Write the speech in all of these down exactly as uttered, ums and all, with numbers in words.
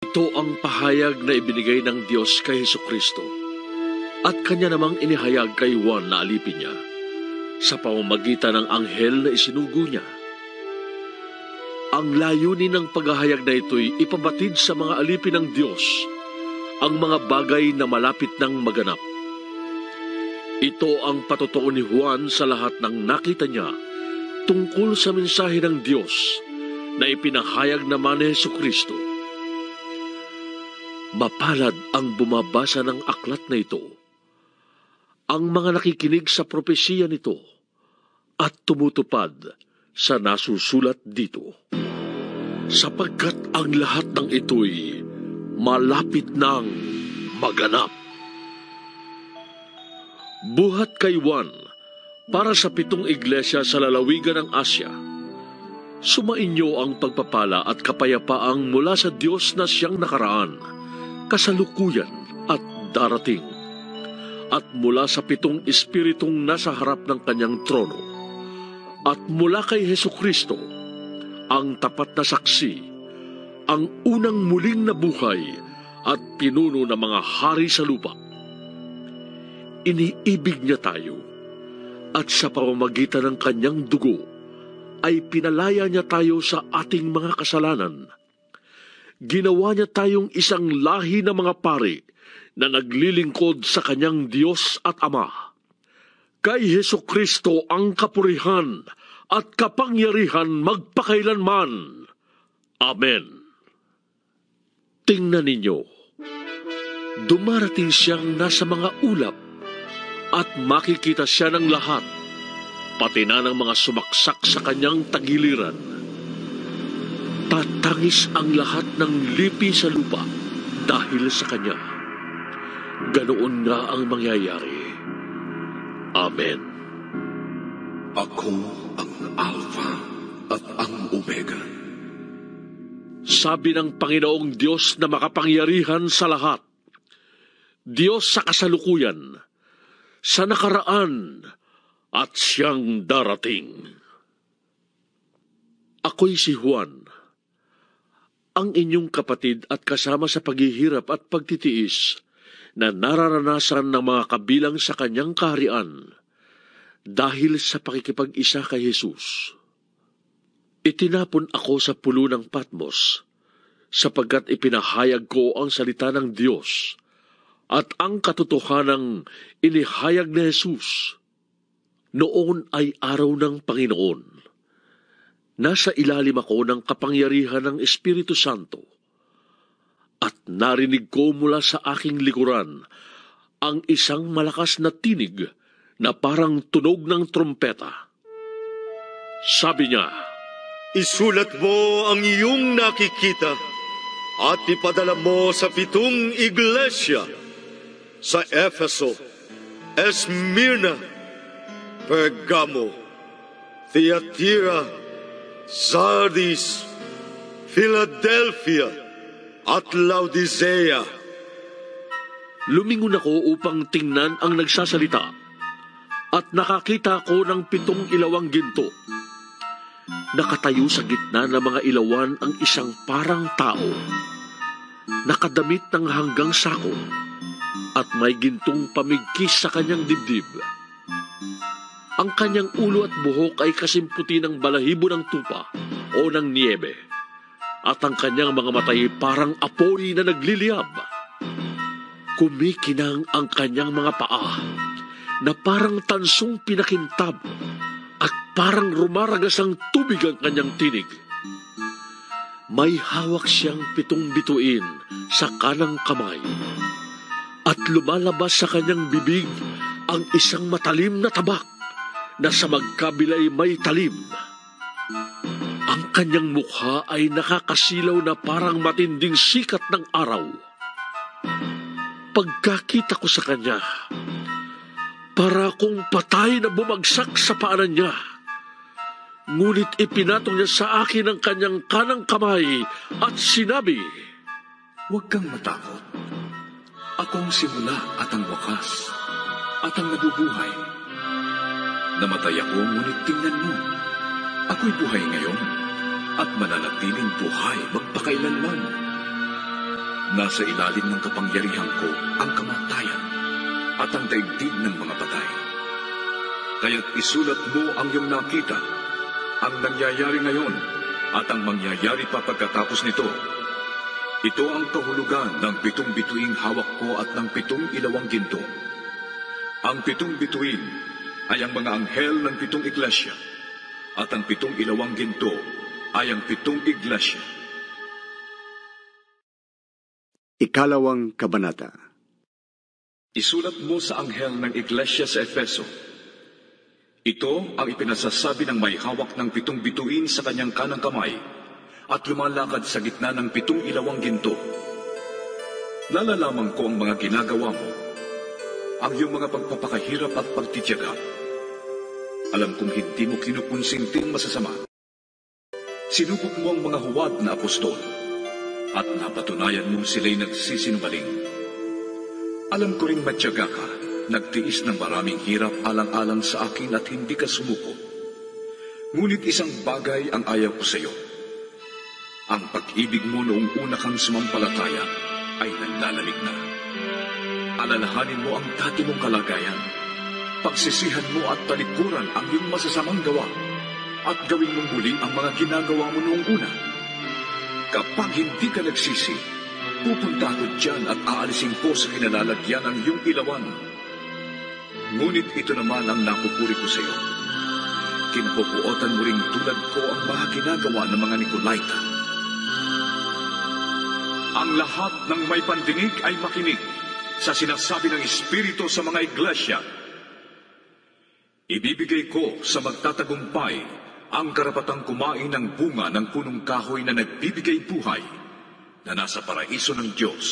Ito ang pahayag na ibinigay ng Diyos kay Hesukristo at kanya namang inihayag kay Juan na alipin niya sa pamamagitan ng anghel na isinugo niya. Ang layunin ng paghahayag na ito'y ipabatid sa mga alipin ng Diyos ang mga bagay na malapit ng maganap. Ito ang patotoo ni Juan sa lahat ng nakita niya tungkol sa mensahe ng Diyos na ipinahayag naman ni Hesukristo. Mapalad ang bumabasa ng aklat na ito, ang mga nakikinig sa propesiya nito at tumutupad sa nasusulat dito. Sapagkat ang lahat ng ito'y malapit ng maganap. Buhat kay Juan para sa pitong iglesia sa lalawigan ng Asya. Sumainyo ang pagpapala at kapayapaang mula sa Diyos na siyang nakaraan, kasalukuyan at darating, at mula sa pitong espiritong nasa harap ng kanyang trono, at mula kay Hesukristo, ang tapat na saksi, ang unang muling nabuhay at pinuno ng mga hari sa lupa. Iniibig niya tayo, at sa pamamagitan ng kanyang dugo, ay pinalaya niya tayo sa ating mga kasalanan. Ginawa niya tayong isang lahi ng mga pari na naglilingkod sa kanyang Diyos at Ama. Kay Hesukristo ang kapurihan at kapangyarihan magpakailanman. Amen. Tingnan ninyo, dumarating siyang nasa mga ulap at makikita siya ng lahat, pati na ng mga sumaksak sa kanyang tagiliran. Tatangis ang lahat ng lipi sa lupa dahil sa kanya. Ganoon nga ang mangyayari. Amen. Ako ang Alpha at ang Omega. Sabi ng Panginoong Diyos na makapangyarihan sa lahat, Diyos sa kasalukuyan, sa nakaraan, at siyang darating. Ako'y si Juan, ang inyong kapatid at kasama sa paghihirap at pagtitiis na nararanasan ng mga kabilang sa kanyang kaharian dahil sa pakikipag-isa kay Jesus. Itinapon ako sa pulo ng Patmos sapagkat ipinahayag ko ang salita ng Diyos at ang katotohanang inihayag ni Jesus. Noon ay araw ng Panginoon. Nasa ilalim ako ng kapangyarihan ng Espiritu Santo at narinig ko mula sa aking likuran ang isang malakas na tinig na parang tunog ng trompeta. Sabi niya, "Isulat mo ang iyong nakikita at ipadala mo sa pitong iglesia, sa Efeso, Esmirna, Pergamo, Thyatira, Sardis, Philadelphia, at Laodicea." Lumingon ako upang tingnan ang nagsasalita at nakakita ko ng pitong ilawang ginto. Nakatayo sa gitna ng mga ilawan ang isang parang tao, nakadamit ng hanggang sako at may gintong pamigkis sa kanyang dibdib. Ang kanyang ulo at buhok ay kasimputi ng balahibo ng tupa o ng niebe, at ang kanyang mga matay parang apoy na nagliliyab. Kumikinang ang kanyang mga paa na parang tansong pinakintab at parang rumaragas ang tubig ang kanyang tinig. May hawak siyang pitong bituin sa kanang kamay at lumalabas sa kanyang bibig ang isang matalim na tabak na sa magkabilay may talim. Ang kanyang mukha ay nakakasilaw na parang matinding sikat ng araw. Pagkakita ko sa kanya, para akong patay na bumagsak sa paanan niya. Ngunit ipinatong niya sa akin ang kanyang kanang kamay at sinabi, "Huwag kang matakot. Ako ang simula at ang wakas at ang nabubuhay. Namatay ako, ngunit tingnan mo. Ako'y buhay ngayon at mananatiling buhay magpakailanman. Nasa ilalim ng kapangyarihan ko ang kamatayan at ang daigdig ng mga patay. Kaya't isulat mo ang iyong nakita, ang nangyayari ngayon at ang mangyayari pa pagkatapos nito. Ito ang kahulugan ng pitong bituing hawak ko at ng pitong ilawang ginto. Ang pitong bituin ay ang mga anghel ng pitong iglesia, at ang pitong ilawang ginto ay ang pitong iglesia. Ikalawang kabanata. Isulat mo sa anghel ng iglesia sa Efeso. Ito ang ipinasasabi ng may hawak ng pitong bituin sa kanyang kanang kamay at lumalakad sa gitna ng pitong ilawang ginto. Nalalaman ko ang mga ginagawa mo, ang iyong mga pagpapakahirap at pagtitiyaga. Alam kong hindi mo kinukonsinting masasama. Sinubok mo ang mga huwad na apostol at napatunayan mong sila'y nagsisinungaling. Alam ko ring matyaga ka, nagtiis ng maraming hirap alang-alang sa akin at hindi ka sumuko. Ngunit isang bagay ang ayaw ko sa iyo. Ang pag-ibig mo noong una kang sumampalataya ay naglalamig na. Alalahanin mo ang dati mong kalagayan. Pagsisihan mo at talikuran ang iyong masasamang gawa at gawin mong muli ang mga ginagawa mo noong una. Kapag hindi ka nagsisi, pupunta ako dyan at aalisin ko sa kinalalagyan ang iyong ilawan. Ngunit ito naman ang napupuri ko sa iyo. Kinapupuotan mo ring tulad ko ang mga ginagawa ng mga Nicolaita. Ang lahat ng may pandinig ay makinig sa sinasabi ng Espiritu sa mga iglesia. Ibibigay ko sa magtatagumpay ang karapatang kumain ng bunga ng punong kahoy na nagbibigay buhay na nasa paraiso ng Diyos.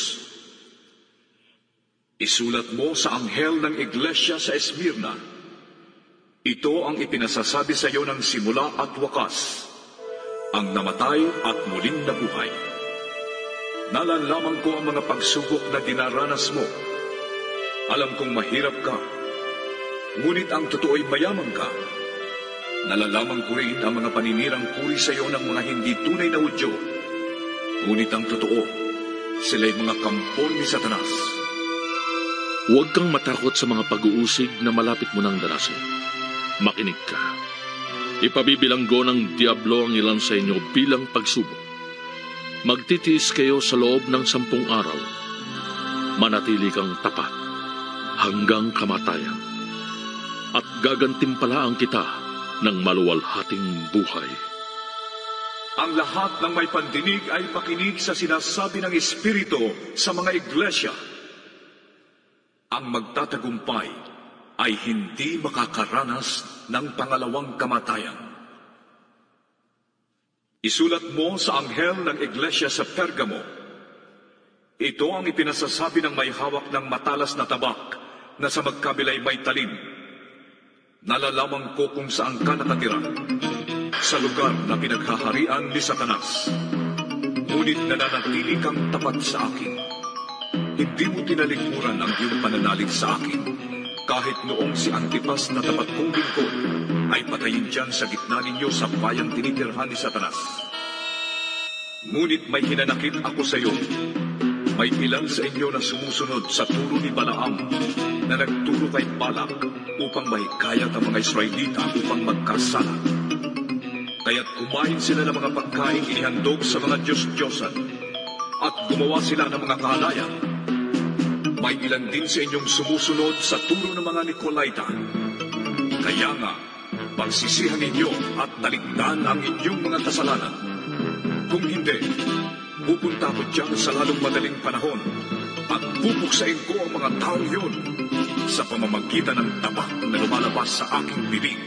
Isulat mo sa anghel ng iglesia sa Esmirna. Ito ang ipinasasabi sa iyo ng simula at wakas, ang namatay at muling nabuhay. Nalalaman ko ang mga pagsubok na dinaranas mo. Alam kong mahirap ka, ngunit ang totoo'y mayaman ka. Nalalaman ko rin ang mga paninirang puri sa iyo ng mga hindi tunay na Hudyo. Ngunit ang totoo, sila'y mga kampon ni Satanas. Huwag kang matakot sa mga pag-uusig na malapit mo ng darasin. Makinig ka. Ipabibilanggo ng Diablo ang ilan sa inyo bilang pagsubok. Magtitiis kayo sa loob ng sampung araw. Manatili kang tapat hanggang kamatayan. At gagantimpalaan kita ng maluwalhating buhay. Ang lahat ng may pandinig ay makinig sa sinasabi ng Espiritu sa mga iglesia. Ang magtatagumpay ay hindi makakaranas ng pangalawang kamatayan. Isulat mo sa anghel ng iglesia sa Pergamo. Ito ang ipinasasabi ng may hawak ng matalas na tabak na sa magkabilay may talim. Nalalaman ko kung saan ka nakatira, sa lugar na pinaghaharian ni Satanas. Ngunit nananatili kang tapat sa akin. Hindi mo tinalikuran ang iyong pananalig sa akin, kahit noong si Antipas na tapat kong lingkod ay patayin dyan sa gitna ninyo sa bayang tinitirhan ni Satanas. Ngunit may hinanakit ako sa iyo. May ilan sa inyo na sumusunod sa turo ni Balaam na nagturo kay Balak upang mahikayat ang mga Israelita upang magkasala. Kaya't kumain sila ng mga pagkain inihandog sa mga Diyos-Diyosan at gumawa sila ng mga kahalayan. May ilan din sa inyong sumusunod sa turo ng mga Nicolaita. Kaya nga, pagsisihan ninyo at talikdan ang inyong mga kasalanan. Kung hindi, pupunta ko dyan sa lalong madaling panahon at bubuksain ko ang mga taong yun sa pamamagitan ng tabak na lumalabas sa aking bibig.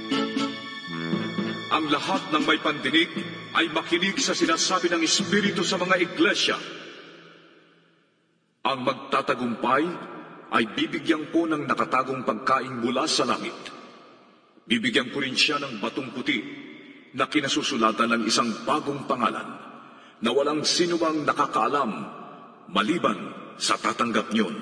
Ang lahat ng may pandinig ay makinig sa sinasabi ng Espiritu sa mga iglesia. Ang magtatagumpay ay bibigyan ko ng nakatagong pagkain mula sa langit. Bibigyan ko rin siya ng batong puti na kinasusulatan ng isang bagong pangalan na walang sinumang nakakaalam maliban sa tatanggap niyon.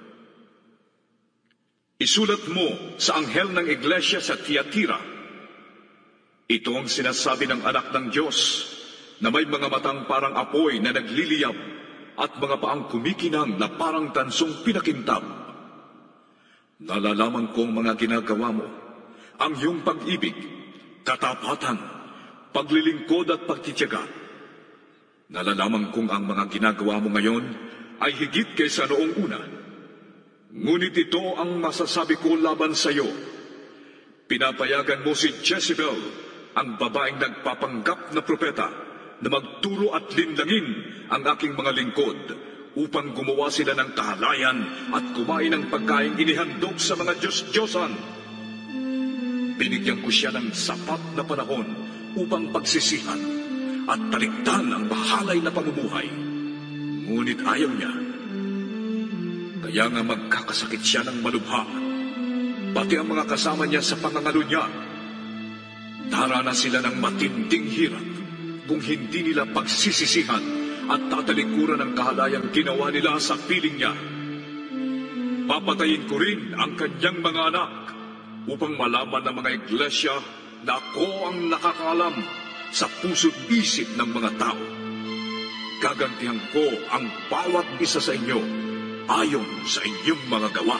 Isulat mo sa anghel ng iglesia sa Tiatira. Ito ang sinasabi ng anak ng Diyos na may mga matang parang apoy na nagliliyab at mga paang kumikinang na parang tansong pinakintab. Nalalaman kong mga ginagawa mo, ang iyong pag-ibig, katapatan, paglilingkod at pagtitiyaga. Nalalaman kong ang mga ginagawa mo ngayon ay higit kaysa noong una. Ngunit ito ang masasabi ko laban sa iyo. Pinapayagan mo si Jezebel, ang babaeng nagpapanggap na propeta, na magturo at linlangin ang aking mga lingkod upang gumawa sila ng kahalayan at kumain ng pagkain inihandog sa mga Diyos-Diyosan. Binigyan ko siya ng sapat na panahon upang pagsisihan at talikdan ang mahalay na pamumuhay. Ngunit ayaw niya. Kaya nga magkakasakit siya ng malubha, pati ang mga kasama niya sa pangangalo niya. Darana sila ng matinding hirap kung hindi nila pagsisisihan at tatalikuran ang kahalayang ginawa nila sa piling niya. Papatayin ko rin ang kanyang mga anak upang malaman ng mga iglesia na ako ang nakakaalam sa puso't isip ng mga tao. Gagantihan ko ang bawat isa sa inyo ayon sa inyong mga gawa.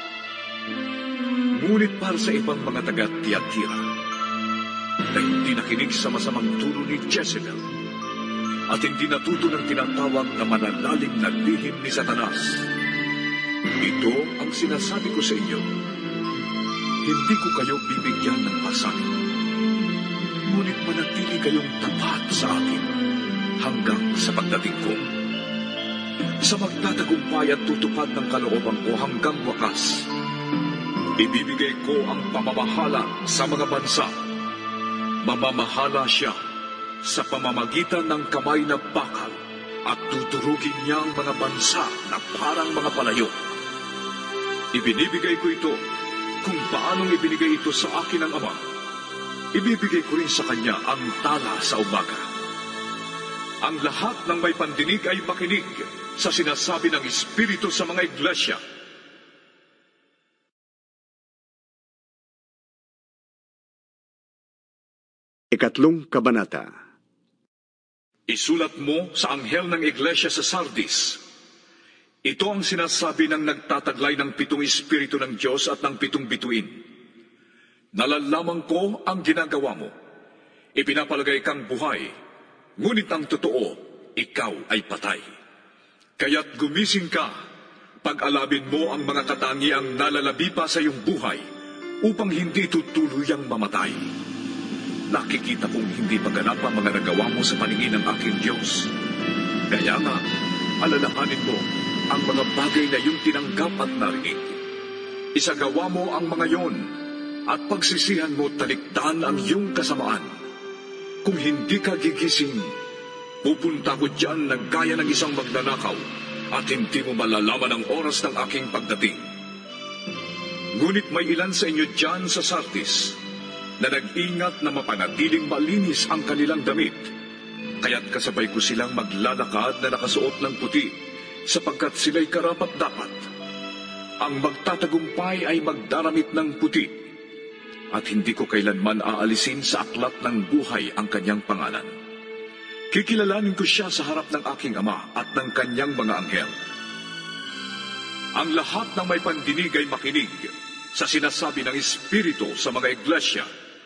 Ngunit para sa ibang mga taga-Tiatira na hindi nakinig sa masamang turo ni Jezebel at hindi natuto ng tinatawag na manalalim na lihim ni Satanas, ito ang sinasabi ko sa inyo: hindi ko kayo bibigyan ng pasanin, ngunit manatili kayong tapat sa akin hanggang sa pagdating ko. Sa magtatagumpay at tutupad ng kalooban ko hanggang wakas, ibibigay ko ang pamamahala sa mga bansa. Mamamahala siya sa pamamagitan ng kamay na bakal at tuturugin niya ang mga bansa na parang mga palayo. Ibinibigay ko ito kung paanong ibinigay ito sa akin ng Ama. Ibibigay ko rin sa kanya ang tala sa umaga. Ang lahat ng may pandinig ay makinig sa sinasabi ng Espiritu sa mga iglesia. Ikatlong Kabanata. Isulat mo sa anghel ng iglesia sa Sardis. Ito ang sinasabi ng nagtataglay ng pitong Espiritu ng Diyos at ng pitong bituin. Nalalaman ko ang ginagawa mo. Ipinapalagay kang buhay, ngunit ang totoo, ikaw ay patay. Kaya't gumising ka, pag-alabin mo ang mga katangiang nalalabi pa sa iyong buhay upang hindi tutuluyang mamatay. Nakikita kong hindi maganap ang mga nagawa mo sa paningin ng aking Diyos. Kaya nga, alalahanin mo ang mga bagay na iyong tinanggap at narinig. Isagawa mo ang mga yon at pagsisihan mo talikdan ang iyong kasamaan. Kung hindi ka gigising, pupunta ko dyan na gaya ng isang magnanakaw at hindi mo malalaman ang oras ng aking pagdating. Ngunit may ilan sa inyo dyan sa Sardis na nag-ingat na mapanatiling malinis ang kanilang damit, kaya't kasabay ko silang maglalakad na nakasuot ng puti, sapagkat sila'y karapat-dapat. Ang magtatagumpay ay magdaramit ng puti, at hindi ko kailanman aalisin sa aklat ng buhay ang kanyang pangalan. Kikilalanin ko siya sa harap ng aking Ama at ng kanyang mga anghel. Ang lahat ng may pandinig ay makinig sa sinasabi ng Espiritu sa mga iglesia.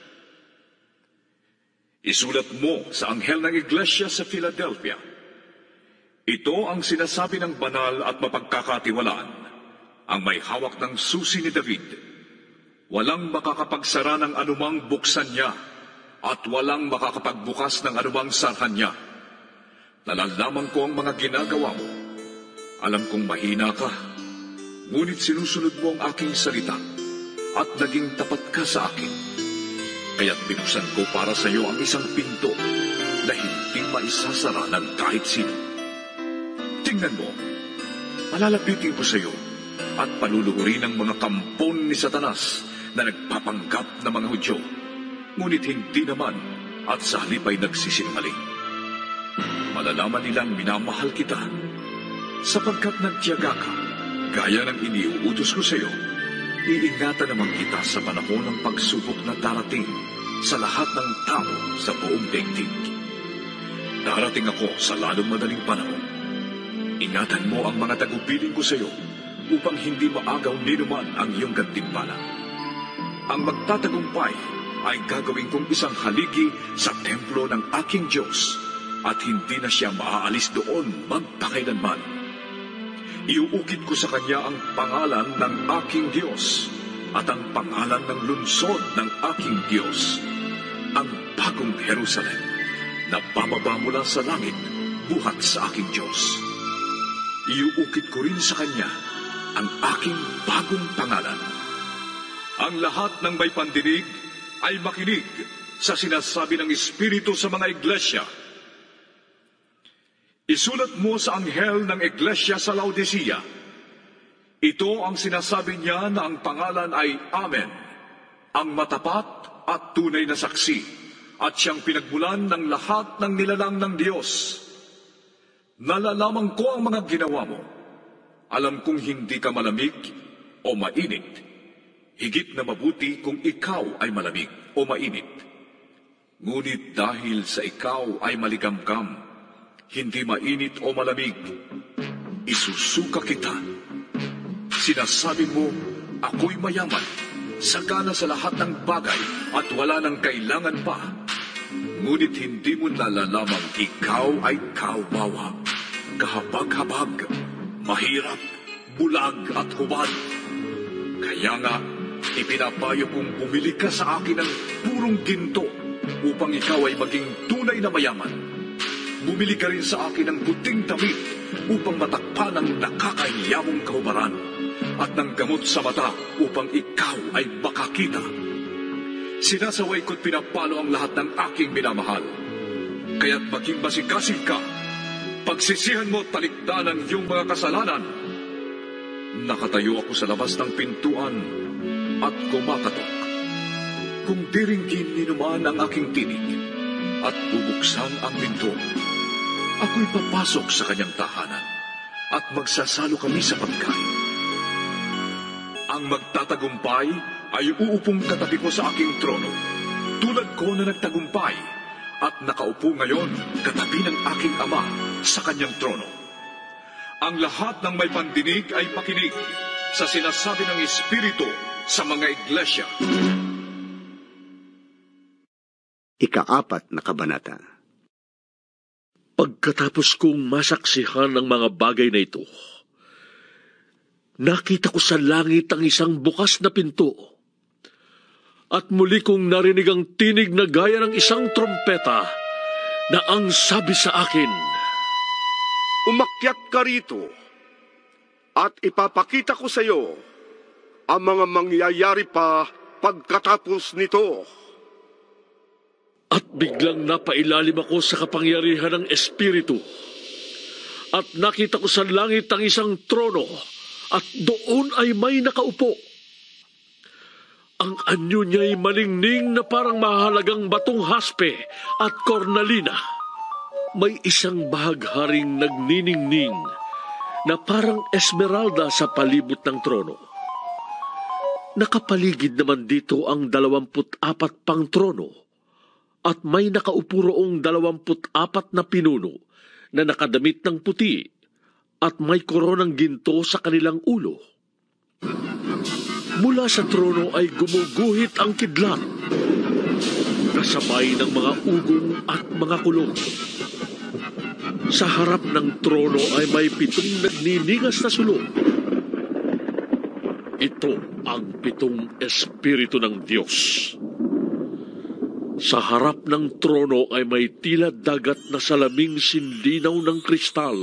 Isulat mo sa anghel ng iglesia sa Philadelphia. Ito ang sinasabi ng banal at mapagkakatiwalaan, ang may hawak ng susi ni David. Walang makakapagsara ng anumang buksan niya, at walang makakapagbukas ng anumang sarhan niya. Nalalaman ko ang mga ginagawa mo. Alam kong mahina ka, ngunit sinusunod mo ang aking salita, at naging tapat ka sa akin. Kaya't binuksan ko para sa iyo ang isang pinto na hindi maisasara ng kahit sino. Tingnan mo, palalapitin ko sa iyo at paluluhurin ang mga kampon ni Satanas na nagpapanggap na mga Hudyo, ngunit hindi naman at sa halip ay nagsisinungaling. Malalaman nilang minamahal kita sapagkat nagtiyaga ka, gaya ng iniuutos ko sa iyo. Iingatan naman kita sa panahon ng pagsubok na darating sa lahat ng tao sa buong daigdig. Darating ako sa lalong madaling panahon. Ingatan mo ang mga tagubilin ko sa iyo upang hindi maagaw ni naman ang iyong gantimpala. Ang magtatagumpay ay gagawin kong isang haligi sa templo ng aking Diyos at hindi na siya maaalis doon magpakailanman. Iuukit ko sa kanya ang pangalan ng aking Diyos at ang pangalan ng lungsod ng aking Diyos, ang bagong Jerusalem na bababa mula sa langit buhat sa aking Diyos. Iuukit ko rin sa kanya ang aking bagong pangalan. Ang lahat ng may pandinig ay makinig sa sinasabi ng Espiritu sa mga iglesia. Isulat mo sa anghel ng iglesia sa Laodicea. Ito ang sinasabi niya na ang pangalan ay Amen, ang matapat at tunay na saksi, at siyang pinagmulan ng lahat ng nilalang ng Diyos. Nalalaman ko ang mga ginawa mo. Alam kong hindi ka malamig o mainit. Higit na mabuti kung ikaw ay malamig o mainit. Ngunit dahil sa ikaw ay maligamgam, hindi mainit o malamig, isusuka kita. Sinasabi mo, ako'y mayaman, sagana sa lahat ng bagay at wala nang kailangan pa. Ngunit hindi mo nalalamang ikaw ay kawawa, kahabag-habag, mahirap, bulag at hubad. Kaya nga, ipinapayo kong bumili ka sa akin ng purong ginto upang ikaw ay maging tunay na mayaman. Bumili ka rin sa akin ng puting damit upang matakpan ang nakakahiyamong kahubaran at ng gamot sa mata upang ikaw ay makakita. Sinasaway ko't pinapalo ang lahat ng aking minamahal. Kaya't maging masigasig ka. Pagsisihan mo talikdan ang iyong mga kasalanan. Nakatayo ako sa labas ng pintuan at kumakatok. Kung diringgin ni naman ang aking tinig at bubuksan ang pinto, ako'y papasok sa kanyang tahanan at magsasalo kami sa pagkain. Ang magtatagumpay ay uupong katabi ko sa aking trono, tulad ko na nagtagumpay at nakaupo ngayon katabi ng aking ama sa kanyang trono. Ang lahat ng may pandinig ay pakinig sa sinasabi ng Espiritu sa mga iglesia. Ikaapat na kabanata. Pagkatapos kong masaksihan ng mga bagay na ito, nakita ko sa langit ang isang bukas na pinto, at muli kong narinig ang tinig na gaya ng isang trompeta na ang sabi sa akin, Umakyat ka rito, at ipapakita ko sa iyo ang mga mangyayari pa pagkatapos nito. At biglang napailalim ako sa kapangyarihan ng Espiritu. At nakita ko sa langit ang isang trono, at doon ay may nakaupo. Ang anyo niya'y malingning na parang mahalagang batong haspe at kornalina. May isang bahagharing nagniningning na parang esmeralda sa palibot ng trono. Nakapaligid naman dito ang dalawamput apat pang trono, at may nakaupo roong dalawamput apat na pinuno na nakadamit ng puti at may koronang ginto sa kanilang ulo. Mula sa trono ay gumuguhit ang kidlat, kasabay ng mga ugong at mga kulong. Sa harap ng trono ay may pitong nagniningas na sulok. Ito ang pitong Espiritu ng Diyos. Sa harap ng trono ay may tila dagat na salaming sinlinaw ng kristal.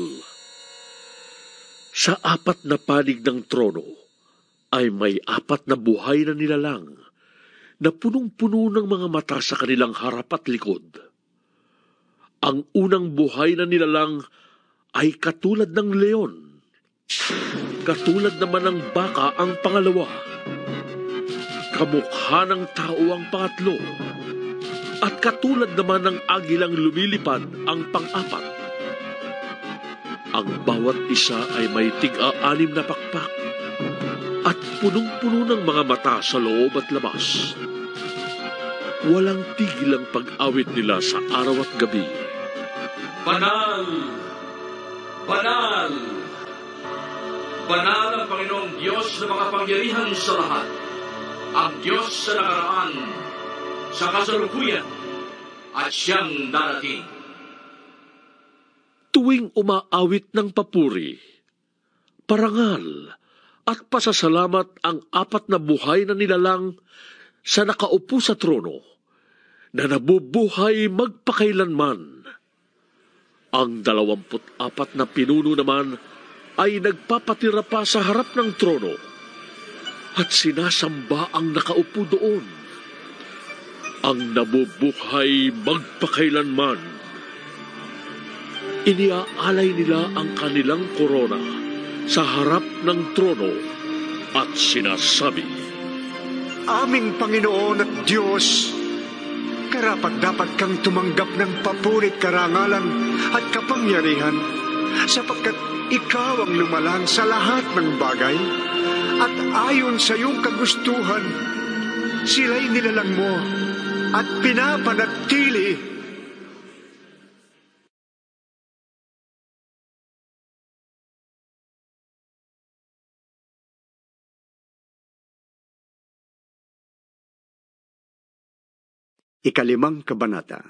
Sa apat na panig ng trono ay may apat na buhay na nilalang na punong-puno ng mga mata sa kanilang harap at likod. Ang unang buhay na nilalang ay katulad ng leon. Katulad naman ng baka ang pangalawa. Kamukha ng tao ang pangatlo. At katulad naman ng agilang lumilipad ang pang-apat. Ang bawat isa ay may tig-a-anim na pakpak at punong-puno ng mga mata sa loob at labas. Walang tigil ang pag-awit nila sa araw at gabi. Banal! Banal! Banal ang Panginoong Diyos na makapangyarihan sa lahat. Ang Diyos sa nakaraan, sa kasalukuyan, at siyang darating. Tuwing umaawit ng papuri, parangal at pasasalamat ang apat na buhay na nilalang sa nakaupo sa trono na nabubuhay magpakailanman. Ang dalawamput apat na pinuno naman ay nagpapatira pa sa harap ng trono at sinasamba ang nakaupo doon. Ang nabubuhay magpakailanman. Iniaalay nila ang kanilang korona sa harap ng trono at sinasabi, Aming Panginoon at Diyos, karapat-dapat kang tumanggap ng papurit karangalan at kapangyarihan sapagkat ikaw ang lumalang sa lahat ng bagay at ayon sa iyong kagustuhan, sila'y nilalang mo at pinapanatili. Ikalimang kabanata.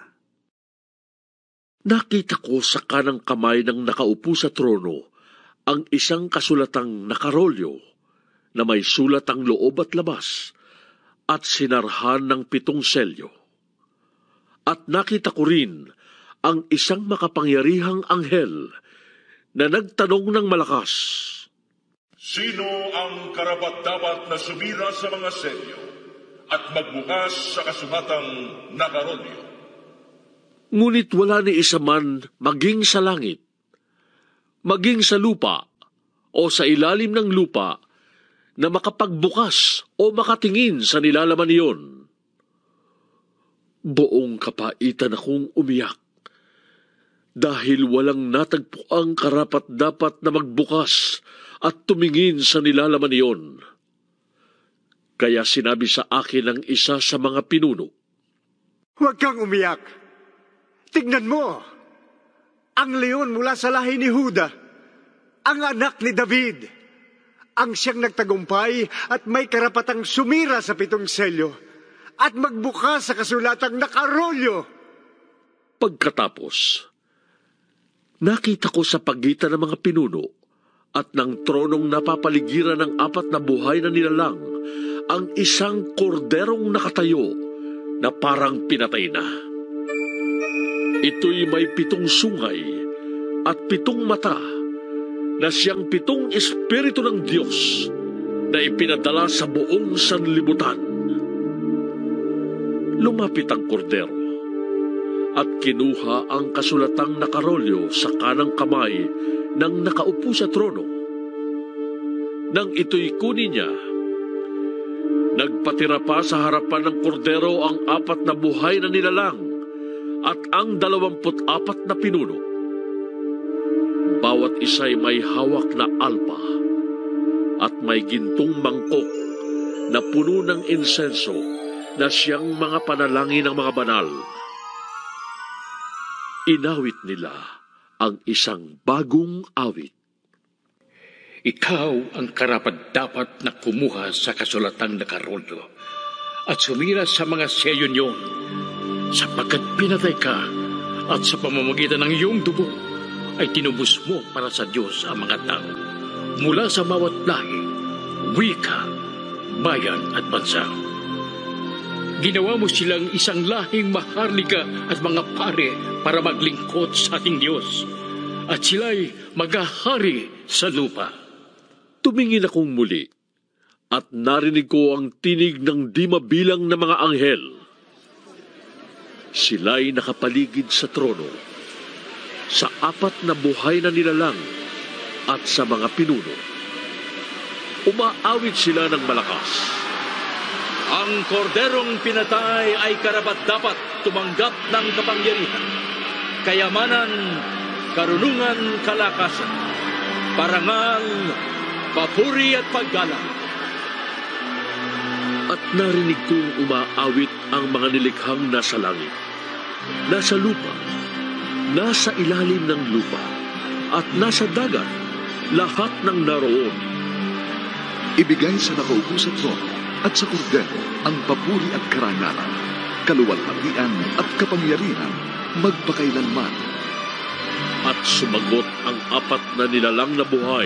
Nakita ko sa kanang kamay ng nakaupo sa trono ang isang kasulatang nakarolyo na may sulat ang loob at labas at sinarhan ng pitong selyo. At nakita ko rin ang isang makapangyarihang anghel na nagtanong ng malakas, Sino ang karapat-dapat na sumira sa mga selyo at magbukas sa kasulatang nakarolyo? Ngunit wala ni isa man maging sa langit, maging sa lupa o sa ilalim ng lupa na makapagbukas o makatingin sa nilalaman niyon. Buong kapaitan akong umiyak dahil walang natagpuang karapat-dapat na magbukas at tumingin sa nilalaman niyon. Kaya sinabi sa akin ng isa sa mga pinuno, Huwag kang umiyak. Tignan mo, ang leon mula sa lahi ni Huda, ang anak ni David, ang siyang nagtagumpay at may karapatang sumira sa pitong selyo at magbukas sa kasulatang nakarolyo. Pagkatapos, nakita ko sa pagitan ng mga pinuno at ng tronong napapaligiran ng apat na buhay na nilalang ang isang korderong nakatayo na parang pinatay na. Ito'y may pitong sungay at pitong mata na siyang pitong espiritu ng Diyos na ipinadala sa buong sanlibutan. Lumapit ang kordero at kinuha ang kasulatang nakarolyo sa kanang kamay ng nakaupo sa trono. Nang ito'y kunin niya, nagpatira pa sa harapan ng kordero ang apat na buhay na nilalang at ang dalawamput apat na pinuno. Bawat isa'y may hawak na alpa at may gintong mangkok na puno ng insenso na siyang mga panalangin ng mga banal. Inawit nila ang isang bagong awit. Ikaw ang karapat-dapat na kumuha sa kasulatang nakarolyo at sumira sa mga selyo niyon sapagkat pinatay ka at sa pamamagitan ng iyong dugo ay tinubos mo para sa Diyos ang mga tao mula sa bawat lahi, wika, bayan at bansa. Ginawa mo silang isang lahing maharlika at mga pare para maglingkod sa ating Diyos at sila'y maghahari sa lupa. Tumingin akong muli at narinig ko ang tinig ng di mabilang na mga anghel. Sila'y nakapaligid sa trono, sa apat na buhay na nilalang at sa mga pinuno. Umaawit sila ng malakas. Ang korderong pinatay ay karapat-dapat tumanggap ng kapangyarihan, kayamanan, karunungan, kalakasan, parangal, papuri at paggalang. At narinig kong umaawit ang mga nilikhang nasa langit, nasa lupa, nasa ilalim ng lupa, at nasa dagat, lahat ng naroon. Ibigay sa nakaupo sa trono at sa kordero ang papuri at karangalan, kaluwalhatian at kapangyarihan magpakailanman. At sumagot ang apat na nilalang na buhay.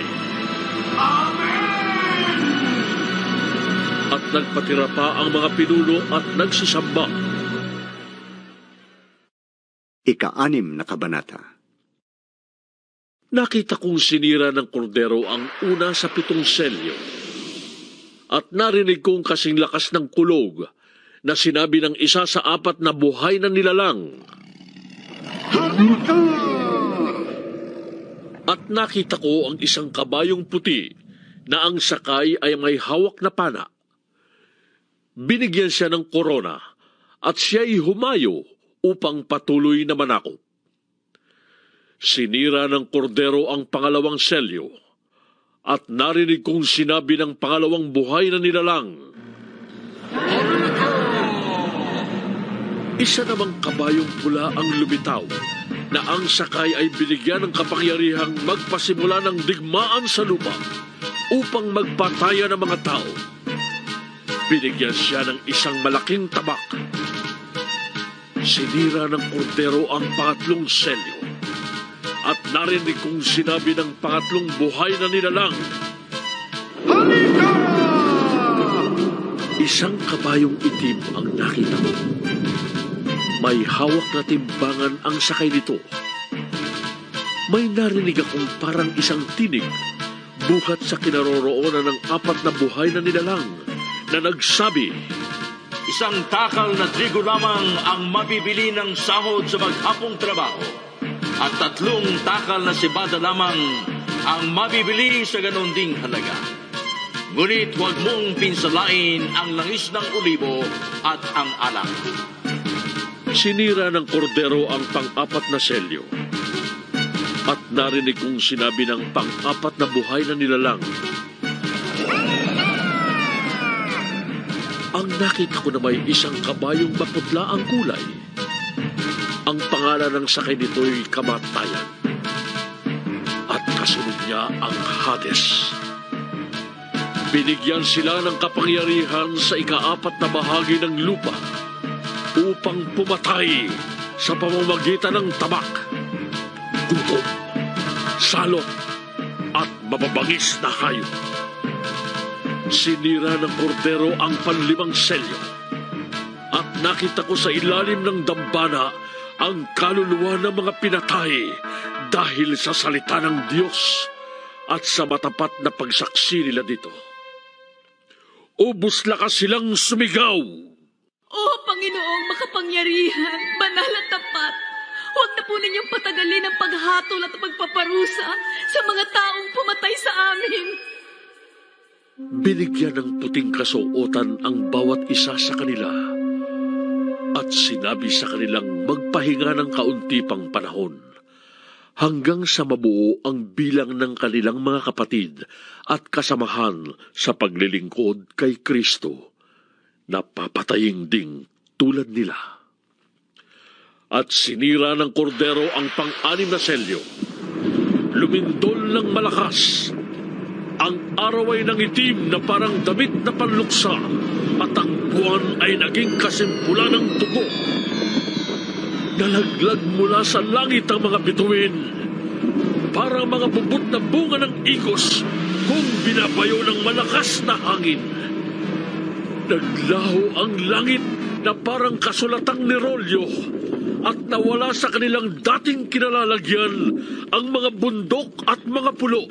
Amen! At nagpatira pa ang mga pinuno at nagsisamba. Ika-anim na kabanata. Nakita kong sinira ng kordero ang una sa pitong selyo. At narinig kong kasing lakas ng kulog na sinabi ng isa sa apat na buhay na nilalang. Halika! At nakita ko ang isang kabayong puti na ang sakay ay may hawak na pana. Binigyan siya ng korona at siya'y humayo upang patuloy na manakop. Sinira ng kordero ang pangalawang selyo at narinig kong sinabi ng pangalawang buhay na nilalang. Isa namang kabayong pula ang lumitaw na ang sakay ay binigyan ng kapangyarihang magpasimula ng digmaan sa lupa upang magpataya ng mga tao. Binigyan siya ng isang malaking tabak. Sinira ng kordero ang pangatlong selyo at narinig kong sinabi ng pangatlong buhay na nilalang. Halika! Isang kabayong itim ang nakita ko. May hawak na timbangan ang sakay nito. May narinig akong parang isang tinig buhat sa kinaroroonan ng apat na buhay na nilalang na nagsabi, Isang takal na trigo lamang ang mabibili ng sahod sa maghapong trabaho at tatlong takal na sibada lamang ang mabibili sa ganon ding halaga. Ngunit huwag mong pinsalain ang langis ng olibo at ang alak. Sinira ng kordero ang pang-apat na selyo at narinig kong sinabi ng pang-apat na buhay na nilalang. Ang nakita ko na may isang kabayong maputla ang kulay. Ang pangalan ng sakay nito'y Kamatayan. At kasunod niya ang Hades. Binigyan sila ng kapangyarihan sa ikaapat na bahagi ng lupa upang pumatay sa pamamagitan ng tabak, gutom, salot, at mababangis na hayop. Sinira ng kordero ang panlimang selyo at nakita ko sa ilalim ng dambana ang kaluluwa ng mga pinatay dahil sa salita ng Diyos at sa matapat na pagsaksi nila dito. Ubus lakas silang sumigaw. O Panginoong makapangyarihan, banal at tapat, huwag na po ninyong patagalin ang paghatol at pagpaparusa sa mga taong pumatay sa amin. Binigyan ng puting kasuotan ang bawat isa sa kanila at sinabi sa kanilang magpahinga ng kaunti pang panahon hanggang sa mabuo ang bilang ng kanilang mga kapatid at kasamahan sa paglilingkod kay Kristo na papatayin ding tulad nila. At sinira ng kordero ang pang-anim na selyo. Lumindol ng malakas. Ang araw ay nangitim na parang damit na panluksa at ang buwan ay naging kasimpula ng dugo. Nalaglag mula sa langit ang mga bituin, parang mga bubot na bunga ng igos kung binabayo ng malakas na hangin. Naglaho ang langit na parang kasulatang nirolyo at nawala sa kanilang dating kinalalagyan ang mga bundok at mga pulo.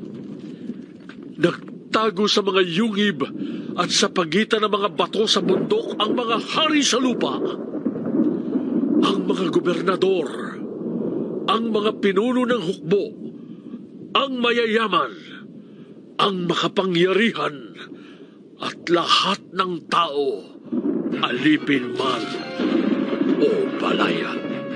Nagtago sa mga yungib at sa pagitan ng mga bato sa bundok ang mga hari sa lupa. Ang mga gobernador, ang mga pinuno ng hukbo, ang mayayaman, ang makapangyarihan, at lahat ng tao, alipin man o balayan.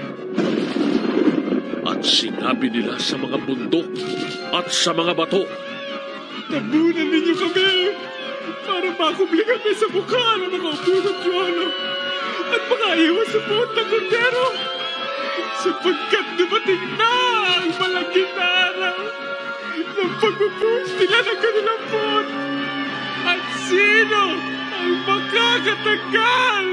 At sinabi nila sa mga bundok at sa mga bato, Tabunan ninyo kami para makubli kami sa mukha ng mga upo ng Diyono at makaiwas sa buot ng kordero. sapagkat dumating na ang malagim na araw ng pagbubuhos nila ng kanilang buwan. At sino ang makakatagal?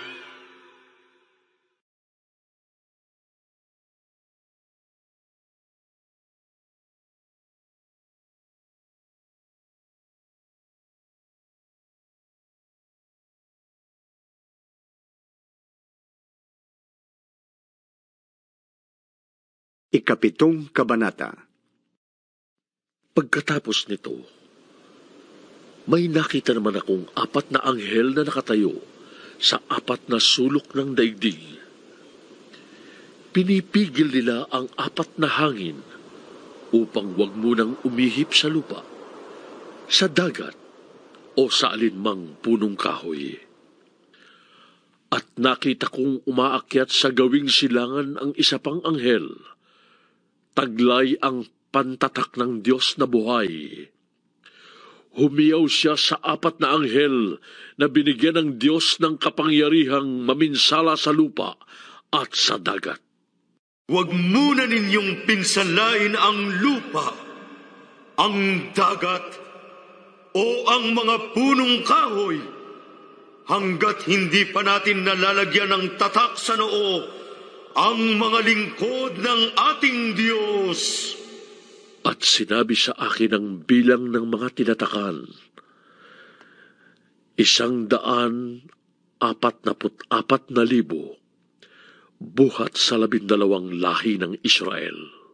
Ikapitong Kabanata. Pagkatapos nito, may nakita naman akong apat na anghel na nakatayo sa apat na sulok ng daigdig. Pinipigil nila ang apat na hangin upang wag munang umihip sa lupa, sa dagat o sa alinmang punong kahoy. At nakita kong umaakyat sa gawing silangan ang isa pang anghel. Taglay ang pantatak ng Diyos na buhay. Humiyaw siya sa apat na anghel na binigyan ng Diyos ng kapangyarihang maminsala sa lupa at sa dagat. Huwag muna ninyong pinsalain ang lupa, ang dagat, o ang mga punong kahoy, hanggat hindi pa natin nalalagyan ng tatak sa noo ang mga lingkod ng ating Diyos. At sinabi sa akin ang bilang ng mga tinatakan, isang daan apat na put apat na libo, buhat sa labindalawang lahi ng Israel.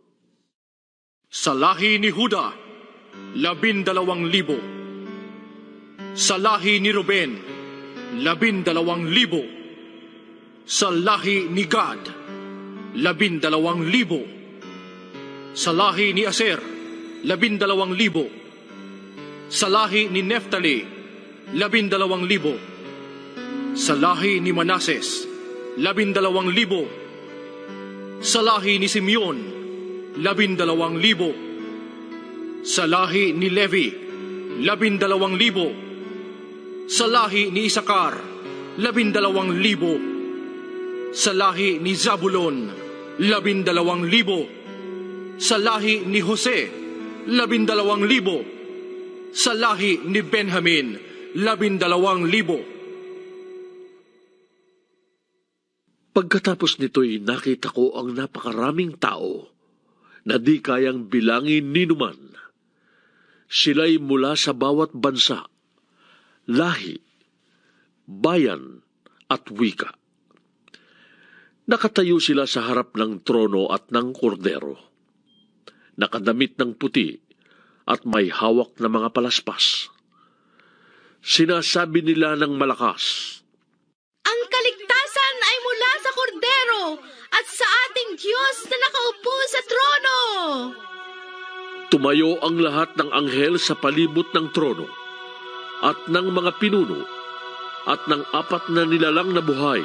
Sa lahi ni Huda, labindalawang libo. Sa lahi ni Ruben, labindalawang libo. Sa lahi ni Gad, labindalawang libo. Sa lahi ni Aser, labindalawang libo. Sa lahi ni Neftali, labindalawang libo. Sa lahi ni Manases, labindalawang libo. Sa lahi ni Simeon, labindalawang libo. Sa lahi ni Levi, labindalawang libo. Sa lahi ni Isakar, labindalawang libo. Sa lahi ni Zabulon, labindalawang libo. Sa lahi ni Jose, labindalawang libo. Sa lahi ni Benjamin, labindalawang libo. Pagkatapos nito'y nakita ko ang napakaraming tao na di kayang bilangin ni numan. Sila'y mula sa bawat bansa, lahi, bayan at wika. Nakatayo sila sa harap ng trono at ng kordero. Nakadamit ng puti at may hawak na mga palaspas. Sinasabi nila ng malakas, ang kaligtasan ay mula sa kordero at sa ating Diyos na nakaupo sa trono. Tumayo ang lahat ng anghel sa palibot ng trono at ng mga pinuno at ng apat na nilalang na buhay.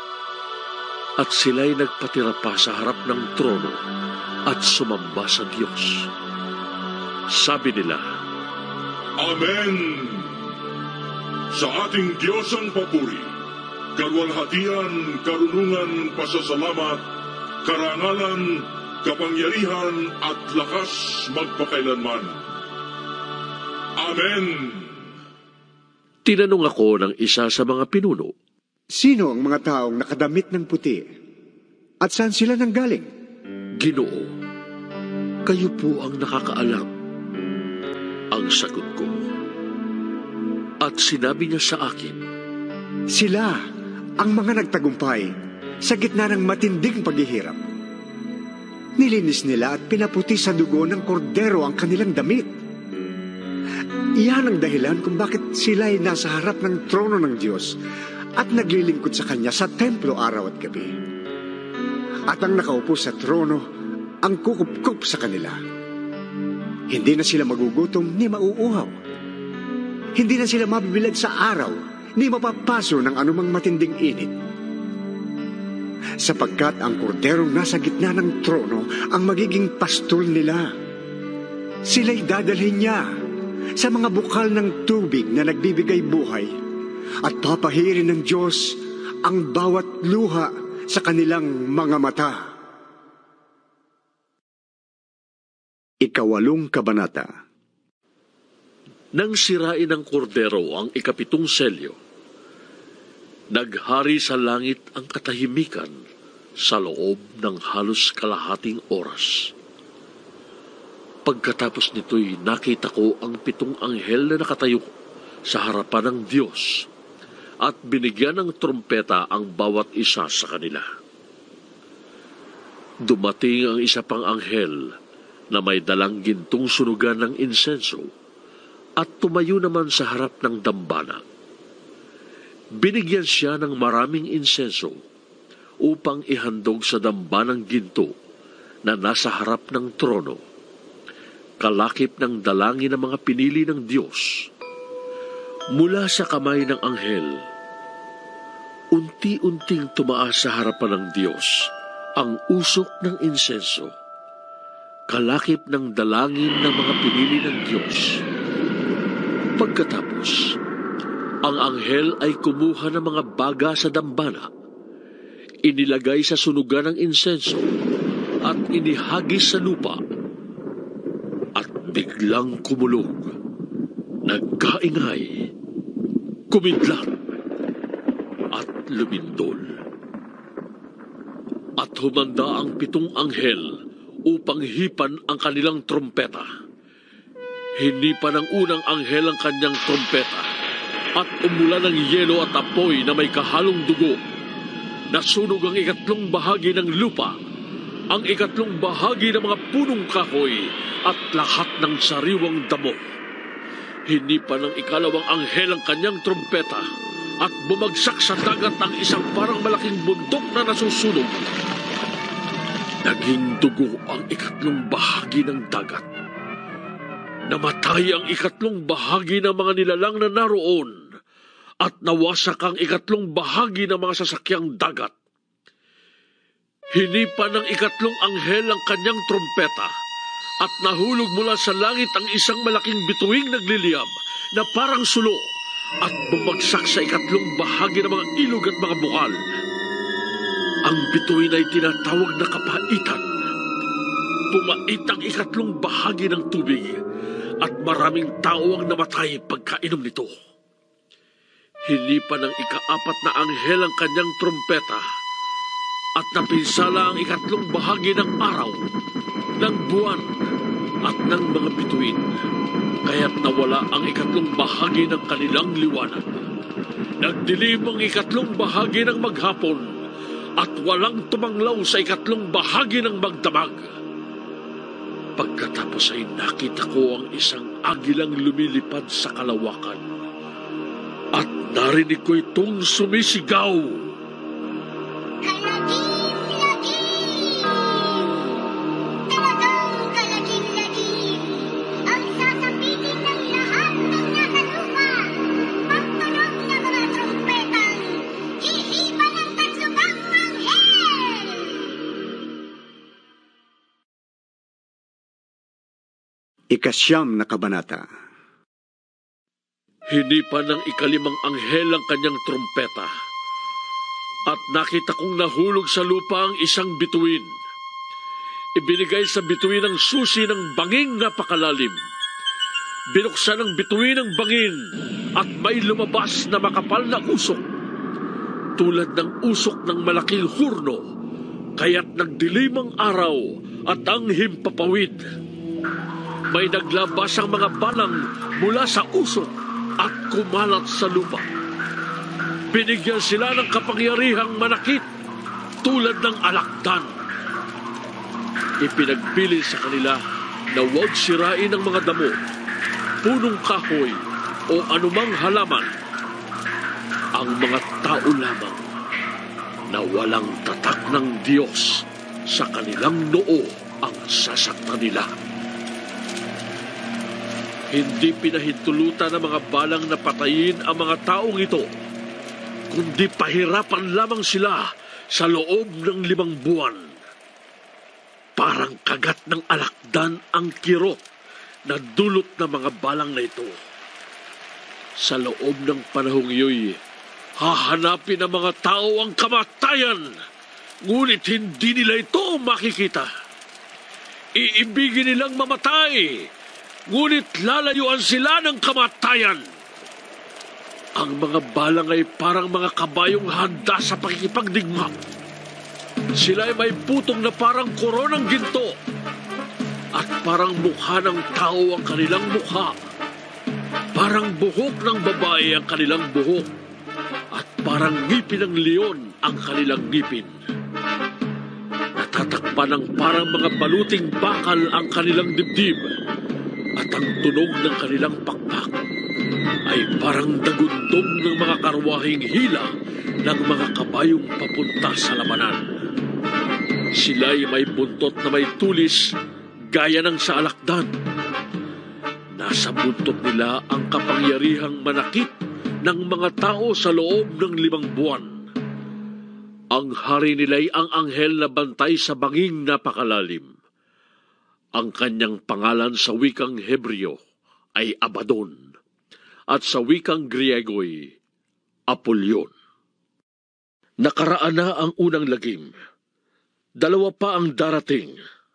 At sila'y nagpatira pa sa harap ng trono at sumamba sa Diyos. Sabi nila, Amen! Sa ating Diyos ang papuri, kaluwalhatian, karunungan, pasasalamat, karangalan, kapangyarihan at lakas magpakailanman. Amen! Tinanong ako ng isa sa mga pinuno, sino ang mga taong nakadamit ng puti? At saan sila nanggaling? Ginoo, kayo po ang nakakaalam. Ang sagot ko. At sinabi niya sa akin, sila ang mga nagtagumpay sa gitna ng matinding paghihirap. Nilinis nila at pinaputi sa dugo ng kordero ang kanilang damit. Iyan ang dahilan kung bakit sila ay nasa harap ng trono ng Diyos at naglilingkod sa Kanya sa templo araw at gabi. At ang nakaupo sa trono ang kukup-kup sa kanila. Hindi na sila magugutom ni mauuhaw. Hindi na sila mabibilad sa araw ni mapapaso ng anumang matinding init. Sapagkat ang korderong nasa gitna ng trono ang magiging pastol nila. Sila'y dadalhin niya sa mga bukal ng tubig na nagbibigay buhay at papahirin ng Diyos ang bawat luha sa kanilang mga mata. Ikawalong Kabanata. Nang sirain ng kordero ang ikapitong selyo, naghari sa langit ang katahimikan sa loob ng halos kalahating oras. Pagkatapos nito'y nakita ko ang pitong anghel na nakatayo sa harapan ng Diyos at binigyan ng trompeta ang bawat isa sa kanila. Dumating ang isa pang anghel na may dalang gintong sunugan ng insenso at tumayo naman sa harap ng dambana. Binigyan siya ng maraming insenso upang ihandog sa dambanang ginto na nasa harap ng trono, kalakip ng dalangin ng mga pinili ng Diyos. Mula sa kamay ng anghel, unti-unting tumaas sa harapan ng Diyos ang usok ng insenso, kalakip ng dalangin ng mga pinili ng Diyos. Pagkatapos, ang anghel ay kumuha ng mga baga sa dambana, inilagay sa sunugan ng insenso at inihagis sa lupa, at biglang kumulog, nagkaingay, kumidlat, at lumindol. At humanda ang pitong anghel upang hipan ang kanilang trompeta. Hinipan ng unang anghel ang kanyang trompeta at umulan ng yelo at apoy na may kahalong dugo. Nasunog ang ikatlong bahagi ng lupa, ang ikatlong bahagi ng mga punong kahoy at lahat ng sariwang damo. Hinipan ng ikalawang anghel ang kanyang trompeta at bumagsak sa dagat ang isang parang malaking bundok na nasusunog. Naging dugo ang ikatlong bahagi ng dagat. Namatay ang ikatlong bahagi ng mga nilalang na naroon at nawasak ang ikatlong bahagi ng mga sasakyang dagat. Hinipan ng ikatlong anghel ang kanyang trompeta at nahulog mula sa langit ang isang malaking bituing nagliliyab na parang sulo at bumagsak sa ikatlong bahagi ng mga ilog at mga bukal. Ang bituin ay tinatawag na kapaitan. Pumait ang ikatlong bahagi ng tubig at maraming tao ang namatay pagkainom nito. Hinipan ng ikaapat na anghel ang kanyang trompeta at napinsala ang ikatlong bahagi ng araw, ng buwan at ng mga bituin, kaya't nawala ang ikatlong bahagi ng kanilang liwanag. Nagdilim ang ikatlong bahagi ng maghapon at walang tumanglaw sa ikatlong bahagi ng magdamag. Pagkatapos ay nakita ko ang isang agilang lumilipad sa kalawakan at narinig ko itong sumisigaw. Kalagim-lagim! Talagang kalagim-lagim! Ang sasapitin ng lahat ng nasa lupa! Pagtunog ng mga trompetang hihipan ng tatlong anghel! Ikasyam na Kabanata. Hinipan ng ikalimang anghel ang kanyang trompeta at nakita kong nahulog sa lupa ang isang bituin. Ibinigay sa bituin ang susi ng banging napakalalim. Binuksan ng bituin ang bangin at may lumabas na makapal na usok, tulad ng usok ng malaking hurno, kaya't nagdilim ang araw at ang himpapawid. May naglabas ang mga balang mula sa usok at kumalat sa lupa. Binigyan sila ng kapangyarihang manakit tulad ng alakdan. Ipinagpili sa kanila na huwag sirain ang mga damo, punong kahoy o anumang halaman. Ang mga tao lamang na walang tatak ng Diyos sa kanilang noo ang sasaktan nila. Hindi pinahintulutan ng mga balang na patayin ang mga taong ito, kundi pahirapan lamang sila sa loob ng limang buwan. Parang kagat ng alakdan ang kirot na dulot ng mga balang na ito. Sa loob ng panahong iyo'y hahanapin ng mga tao ang kamatayan, ngunit hindi nila ito makikita. Iibigin nilang mamatay, ngunit lalayuan sila ng kamatayan. Ang mga balang ay parang mga kabayong handa sa pakikipagdigma. Sila ay may putong na parang koronang ginto at parang mukha ng tao ang kanilang mukha. Parang buhok ng babae ang kanilang buhok at parang ngipin ng leon ang kanilang ngipin. Natatakpan ng parang mga baluting bakal ang kanilang dibdib at ang tunog ng kanilang pakpak ay parang dagundong ng mga karwahing hila ng mga kabayong papunta sa labanan. Sila'y may buntot na may tulis gaya ng sa alakdan. Nasa buntot nila ang kapangyarihang manakit ng mga tao sa loob ng limang buwan. Ang hari nila'y ang anghel na bantay sa banging napakalalim. Ang kanyang pangalan sa wikang Hebreo ay Abaddon at sa wikang Griego'y Apollyon. Nakaraan na ang unang lagim. Dalawa pa ang darating.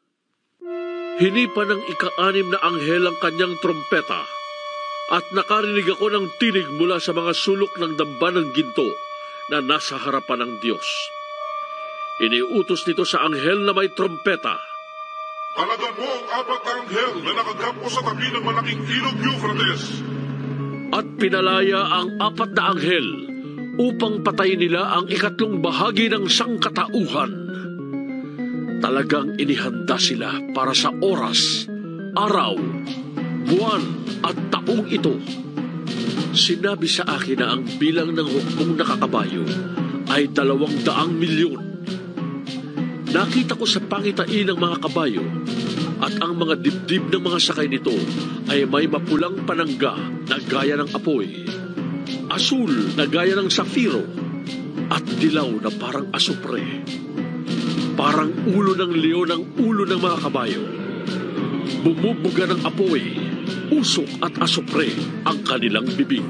Hinipan ng ika-anim na anghel ang kanyang trompeta at nakarinig ako ng tinig mula sa mga sulok ng damba ng ginto na nasa harapan ng Diyos. Iniutos nito sa anghel na may trompeta. Halagan mo ang apat na anghel na nakagampo sa tabi ng malaking ilog Euphrates. At pinalaya ang apat na anghel upang patayin nila ang ikatlong bahagi ng sangkatauhan. Talagang inihanda sila para sa oras, araw, buwan at taong ito. Sinabi sa akin na ang bilang ng hukbong nakakabayo ay dalawang daang milyon. Nakita ko sa pangitain ng mga kabayo at ang mga dibdib ng mga sakay nito ay may mapulang panangga na gaya ng apoy, asul na gaya ng safiro at dilaw na parang asupre. Parang ulo ng leon ang ulo ng mga kabayo. Bumubuga ng apoy, usok at asupre ang kanilang bibig.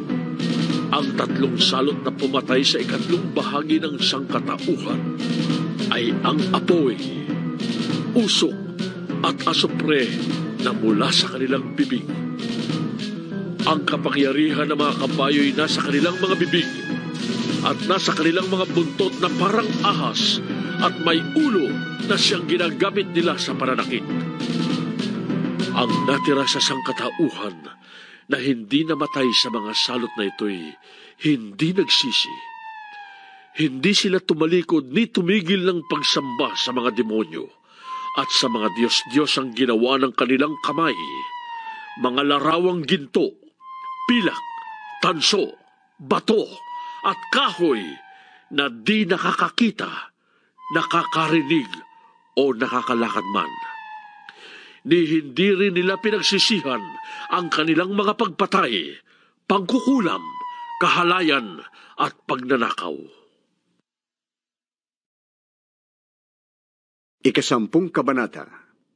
Ang tatlong salot na pumatay sa ikatlong bahagi ng sangkatauhan ay ang apoy, usok at asupre na mula sa kanilang bibig. Ang kapangyarihan ng mga kabayo ay nasa kanilang mga bibig at nasa kanilang mga buntot na parang ahas at may ulo na siyang ginagamit nila sa pananakit. Ang natira sa sangkatauhan na hindi namatay sa mga salot na ito'y hindi nagsisi. Hindi sila tumalikod ni tumigil ng pagsamba sa mga demonyo at sa mga Diyos-Diyos ang ginawa ng kanilang kamay, mga larawang ginto, pilak, tanso, bato at kahoy na di nakakakita, nakakarinig o nakakalakad man. Ni hindi rin nila pinagsisihan ang kanilang mga pagpatay, pagkukulam, kahalayan at pagnanakaw. Ikasampung kabanata.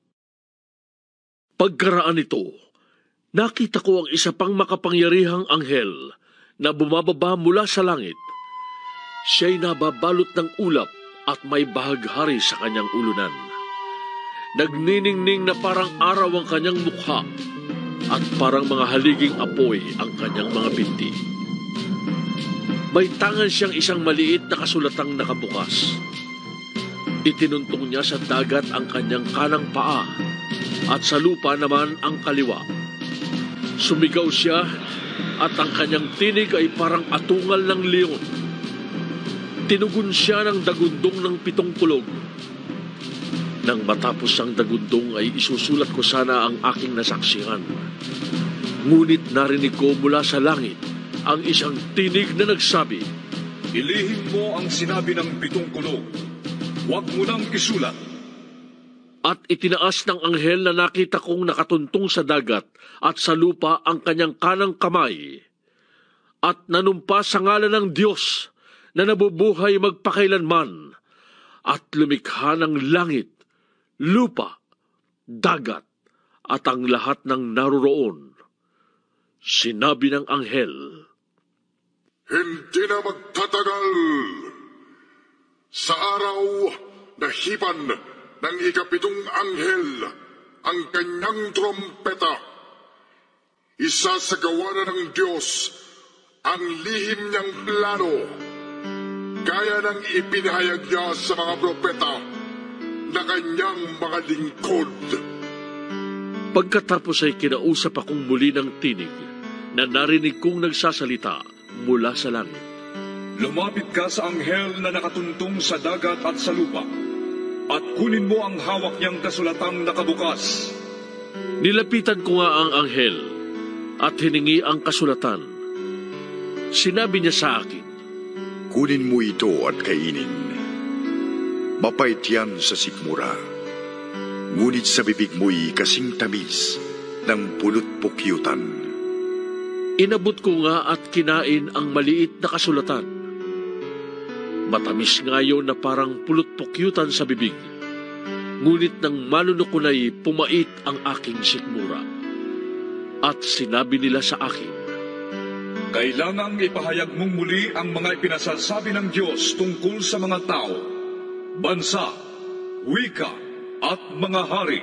Pagkaraan nito, nakita ko ang isa pang makapangyarihang anghel na bumababa mula sa langit. Siya'y nababalot ng ulap at may bahaghari sa kanyang ulunan. Nagniningning na parang araw ang kanyang mukha at parang mga haliging apoy ang kanyang mga binti. May tangan siyang isang maliit na kasulatang nakabukas. Itinuntong niya sa dagat ang kanyang kanang paa at sa lupa naman ang kaliwa. Sumigaw siya at ang kanyang tinig ay parang atungal ng leon. Tinugon siya ng dagundong ng pitong kulog. Nang matapos ang dagundong ay isusulat ko sana ang aking nasaksihan. Ngunit narinig ko mula sa langit ang isang tinig na nagsabi, Ilihim mo ang sinabi ng pitong kulog. Huwag mo nang isulat. At itinaas ng anghel na nakita kong nakatuntong sa dagat at sa lupa ang kanyang kanang kamay. At nanumpa sa ngalan ng Diyos na nabubuhay magpakailanman at lumikha ng langit, lupa, dagat at ang lahat ng naroroon. Sinabi ng anghel, Hindi na magtatagal. Sa araw na hipan ng ikapitong anghel ang kanyang trompeta. Isasagawa na ng Diyos ang lihim niyang plano, gaya ng ipinahayag niya sa mga propeta na kanyang mga lingkod. Pagkatapos ay kinausap akong muli ng tinig na narinig kong nagsasalita mula sa langit. Lumapit ka sa anghel na nakatuntong sa dagat at sa lupa, at kunin mo ang hawak niyang kasulatang nakabukas. Nilapitan ko nga ang anghel at hiningi ang kasulatan. Sinabi niya sa akin, kunin mo ito at kainin. Mapait yan sa sikmura, ngunit sa bibig mo'y kasing tamis ng pulot pukyutan. Inabot ko nga at kinain ang maliit na kasulatan. Matamis nga yun na parang pulot pukyutan sa bibig, ngunit nang malunok ko na'y pumait ang aking sikmura. At sinabi nila sa akin, kailangang ipahayag mong muli ang mga ipinasasabi ng Diyos tungkol sa mga tao, bansa, wika, at mga hari.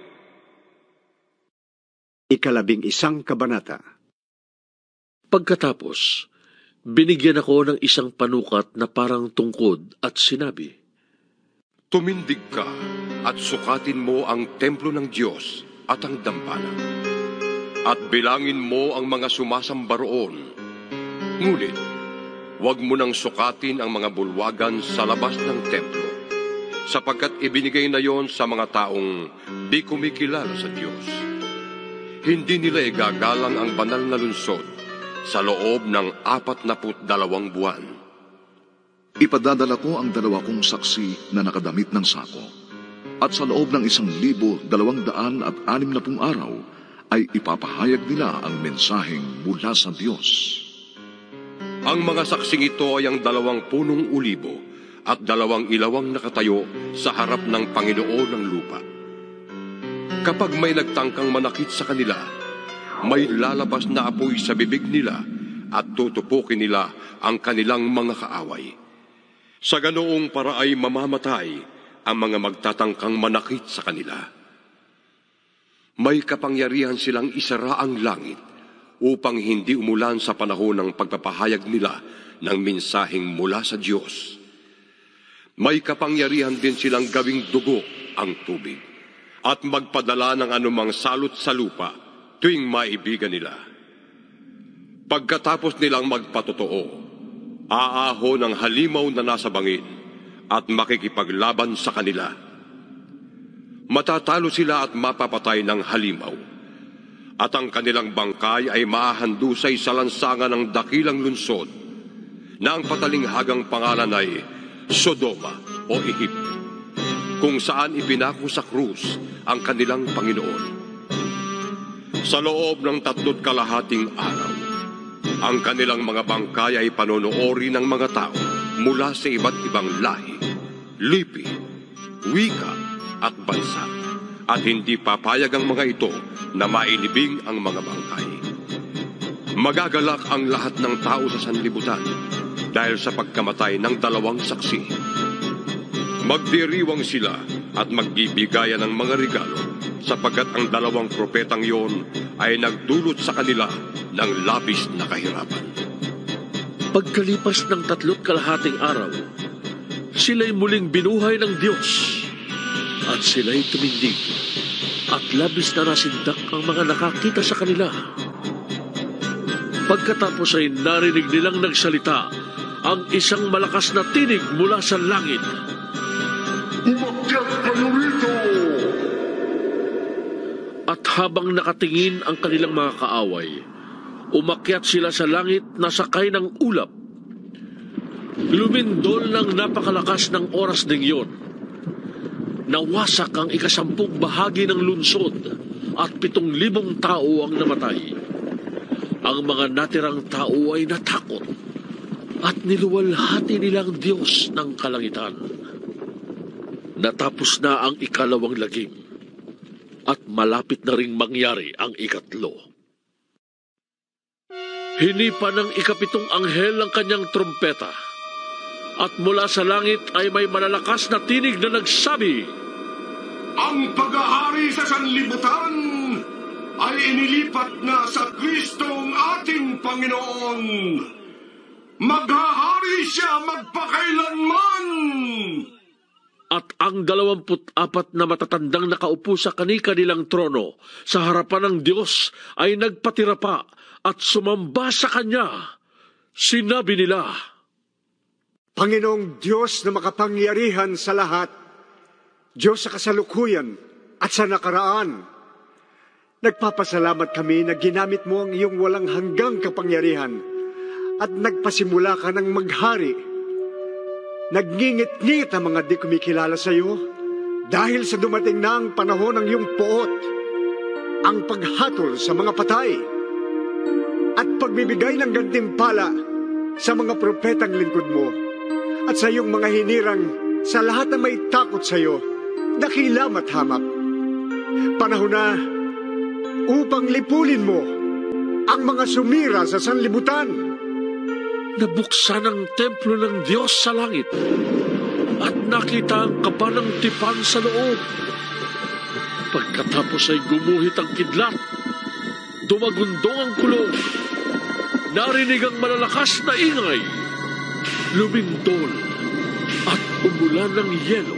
Ikalabing isang kabanata. Pagkatapos, binigyan ako ng isang panukat na parang tungkod at sinabi, tumindig ka at sukatin mo ang templo ng Diyos at ang dampana, at bilangin mo ang mga sumasamba roon. Ngunit, huwag mo nang sukatin ang mga bulwagan sa labas ng templo, sapagkat ibinigay na yon sa mga taong di kumikilala sa Diyos. Hindi nila igagalang ang banal na lungsod sa loob ng apat na put dalawang buwan. Ipadadala ko ang dalawa kong saksi na nakadamit ng sako, at sa loob ng isang libo dalawang daan at anim na pung araw ay ipapahayag nila ang mensaheng mula sa Diyos. Ang mga saksing ito ay ang dalawang punong ulibo at dalawang ilawang nakatayo sa harap ng Panginoon ng lupa. Kapag may nagtangkang manakit sa kanila, may lalabas na apoy sa bibig nila at tutupukin nila ang kanilang mga kaaway. Sa ganoong para ay mamamatay ang mga magtatangkang manakit sa kanila. May kapangyarihan silang isara ang langit upang hindi umulan sa panahon ng pagpapahayag nila ng mensaheng mula sa Diyos. May kapangyarihan din silang gawing dugo ang tubig at magpadala ng anumang salot sa lupa tuwing maibigan nila. Pagkatapos nilang magpatotoo, aaho ng halimaw na nasa bangin at makikipaglaban sa kanila. Matatalo sila at mapapatay ng halimaw, at ang kanilang bangkay ay maahandusay sa lansangan ng dakilang lunsod na ang patalinghagang pangalan ay Sodoma o Ehipto, kung saan ipinako sa krus ang kanilang Panginoon. Sa loob ng tatlo't kalahating araw, ang kanilang mga bangkay ay panonoori ng mga tao mula sa iba't ibang lahi, lipi, wika at bansa, at hindi papayag ang mga ito na mainibing ang mga bangkay. Magagalak ang lahat ng tao sa sanlibutan dahil sa pagkamatay ng dalawang saksi. Magdiriwang sila at magbibigayan ng mga regalo, sapagkat ang dalawang propetang yon ay nagdulot sa kanila ng labis na kahirapan. Pagkalipas ng tatlo't kalahating araw, sila'y muling binuhay ng Diyos, at sila'y tumindig, at labis na nasindak ang mga nakakita sa kanila. Pagkatapos ay narinig nilang nagsalita ang isang malakas na tinig mula sa langit. Umakyat kayo rito! At habang nakatingin ang kanilang mga kaaway, umakyat sila sa langit na sakay ng ulap. Lumindol ng napakalakas ng oras ding yon. Nawasak ang ikasampung bahagi ng lunsod at pitong libong tao ang namatay. Ang mga natirang tao ay natakot at niluwalhati nilang Diyos ng kalangitan. Natapos na ang ikalawang lagim at malapit na ring mangyari ang ikatlo. Hinipa ng ikapitong anghel ang kanyang trompeta, at mula sa langit ay may malalakas na tinig na nagsabi, Ang paghahari sa sanlibutan ay inilipat na sa Kristong ating Panginoon. Maghahari siya magpakailanman. At ang dalawamput apat na matatandang nakaupo sa kani-kanilang trono sa harapan ng Diyos ay nagpatira pa at sumamba sa Kanya. Sinabi nila, Panginoong Diyos na makapangyarihan sa lahat, Diyos sa kasalukuyan at sa nakaraan, nagpapasalamat kami na ginamit mo ang iyong walang hanggang kapangyarihan at nagpasimula ka ng maghari. Nagngingit-ngit ang mga di kumikilala sa iyo dahil sa dumating na ang panahon ng iyong poot, ang paghatol sa mga patay at pagbibigay ng gantimpala sa mga propetang lingkod mo at sa iyong mga hinirang sa lahat na may takot sa iyo, dakilam at hamak. Panahon na upang lipulin mo ang mga sumira sa sanlibutan. Nabuksan ang templo ng Diyos sa langit at nakita ang kaba ng tipan sa loob. Pagkatapos ay gumuhit ang kidlat, dumagundong ang kulong, narinig ang malalakas na ingay, lumindol at umulan ng yelo.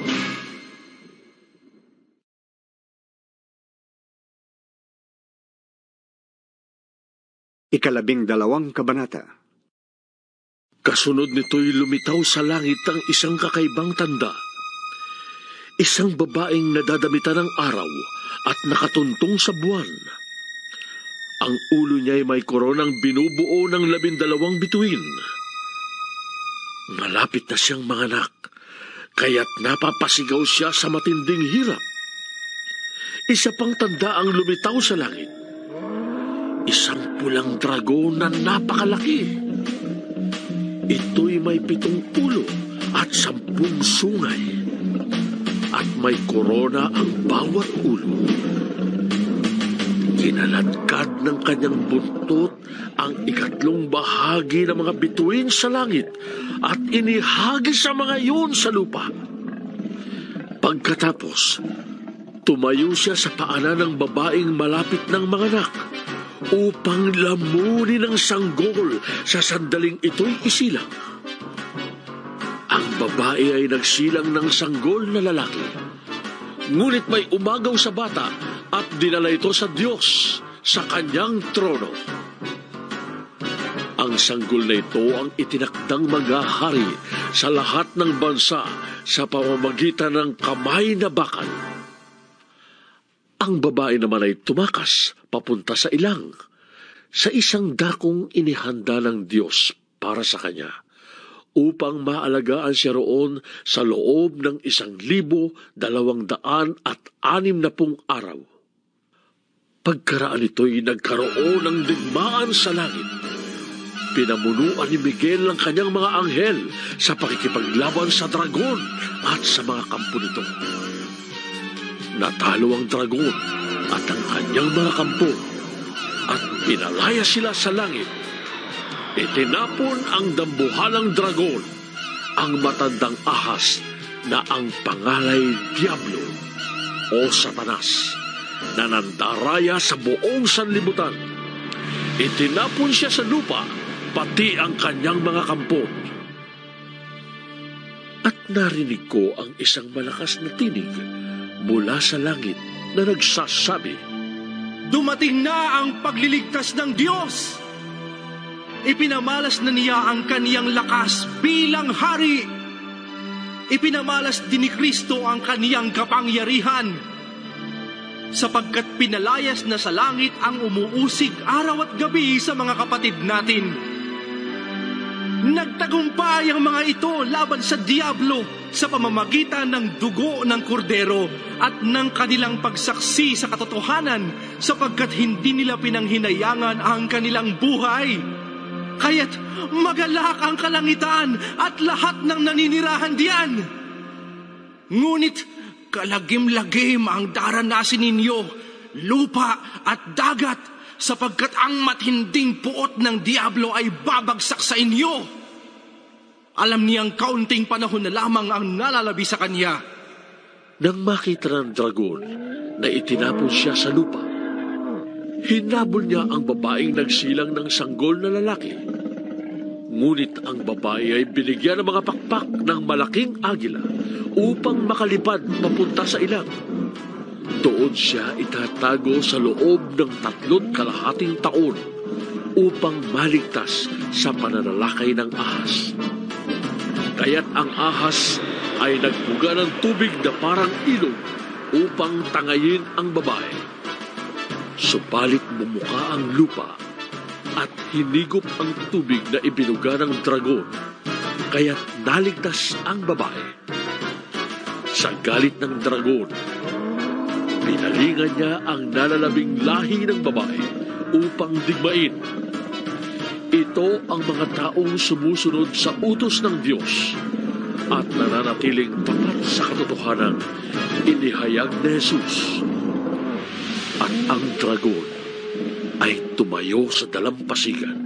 Ikalabing dalawang kabanata. Kasunod nito'y lumitaw sa langit ang isang kakaibang tanda. Isang babaeng nadadamitan ng araw at nakatuntong sa buwan. Ang ulo niya ay may koronang binubuo ng labindalawang bituin. Malapit na siyang manganak, kaya't napapasigaw siya sa matinding hirap. Isa pang tanda ang lumitaw sa langit. Isang pulang dragon na napakalaki. Ito'y may pitong ulo at sampung sungay, at may korona ang bawat ulo. Kinaladkad ng kanyang buntot ang ikatlong bahagi ng mga bituin sa langit at inihagi sa mga iyon sa lupa. Pagkatapos, tumayo siya sa paanan ng babaeng malapit ng manganak upang lamunin ang sanggol sa sandaling ito'y isilang. Ang babae ay nagsilang ng sanggol na lalaki, ngunit may umagaw sa bata at dinala ito sa Diyos sa kanyang trono. Ang sanggol na ito ang itinakdang maghahari sa lahat ng bansa sa pamamagitan ng kamay na bakal. Ang babae naman ay tumakas papunta sa ilang, sa isang dakong inihanda ng Diyos para sa kanya, upang maalagaan siya roon sa loob ng isang libo dalawang daan at anim na pung araw. Pagkaraan ito'y nagkaroon ng digmaan sa langit. Pinamunuan ni Miguel ang kanyang mga anghel sa pakikipaglaban sa dragon at sa mga kampo nito. Natalo ang dragon at ang kanyang mga kampo at pinalaya sila sa langit. Itinapon ang dambuhalang dragon, ang matandang ahas na ang pangalay Diablo o Satanas, na nandaraya sa buong sanlibutan. Itinapon siya sa lupa, pati ang kanyang mga kampo. At narinig ko ang isang malakas na tinig mula sa langit na nagsasabi, Dumating na ang pagliligtas ng Diyos! Ipinamalas na niya ang kaniyang lakas bilang hari. Ipinamalas din ni Kristo ang kaniyang kapangyarihan, sapagkat pinalayas na sa langit ang umuusig araw at gabi sa mga kapatid natin. Nagtagumpay ang mga ito laban sa Diablo sa pamamagitan ng dugo ng kordero at ng kanilang pagsaksi sa katotohanan, sapagkat hindi nila pinanghinayangan ang kanilang buhay. Kaya't magalak ang kalangitan at lahat ng naninirahan diyan. Ngunit kalagim-lagim ang daranasin ninyo, lupa at dagat, sapagkat ang matinding puot ng Diablo ay babagsak sa inyo. Alam niyang kaunting panahon na lamang ang nalalabi sa kanya. Nang makita ng dragon na itinapon siya sa lupa, hinabol niya ang babaeng nagsilang ng sanggol na lalaki. Ngunit ang babae ay binigyan ng mga pakpak ng malaking agila upang makalipad papunta sa ilang. Doon siya itatago sa loob ng tatlot kalahating taon upang maligtas sa pananalakay ng ahas. Kaya't ang ahas ay nagbuga ng tubig na parang ilog upang tangayin ang babae. Subalit bumuka ang lupa at hinigop ang tubig na ibinuga ng dragon, kaya't naligtas ang babae. Sa galit ng dragon, pinalingan niya ang nalalabing lahi ng babae upang digmain. Ito ang mga taong sumusunod sa utos ng Diyos at nananatiling tapat sa katotohanan inihayag ni Jesus. At ang dragon ay tumayo sa dalampasigan.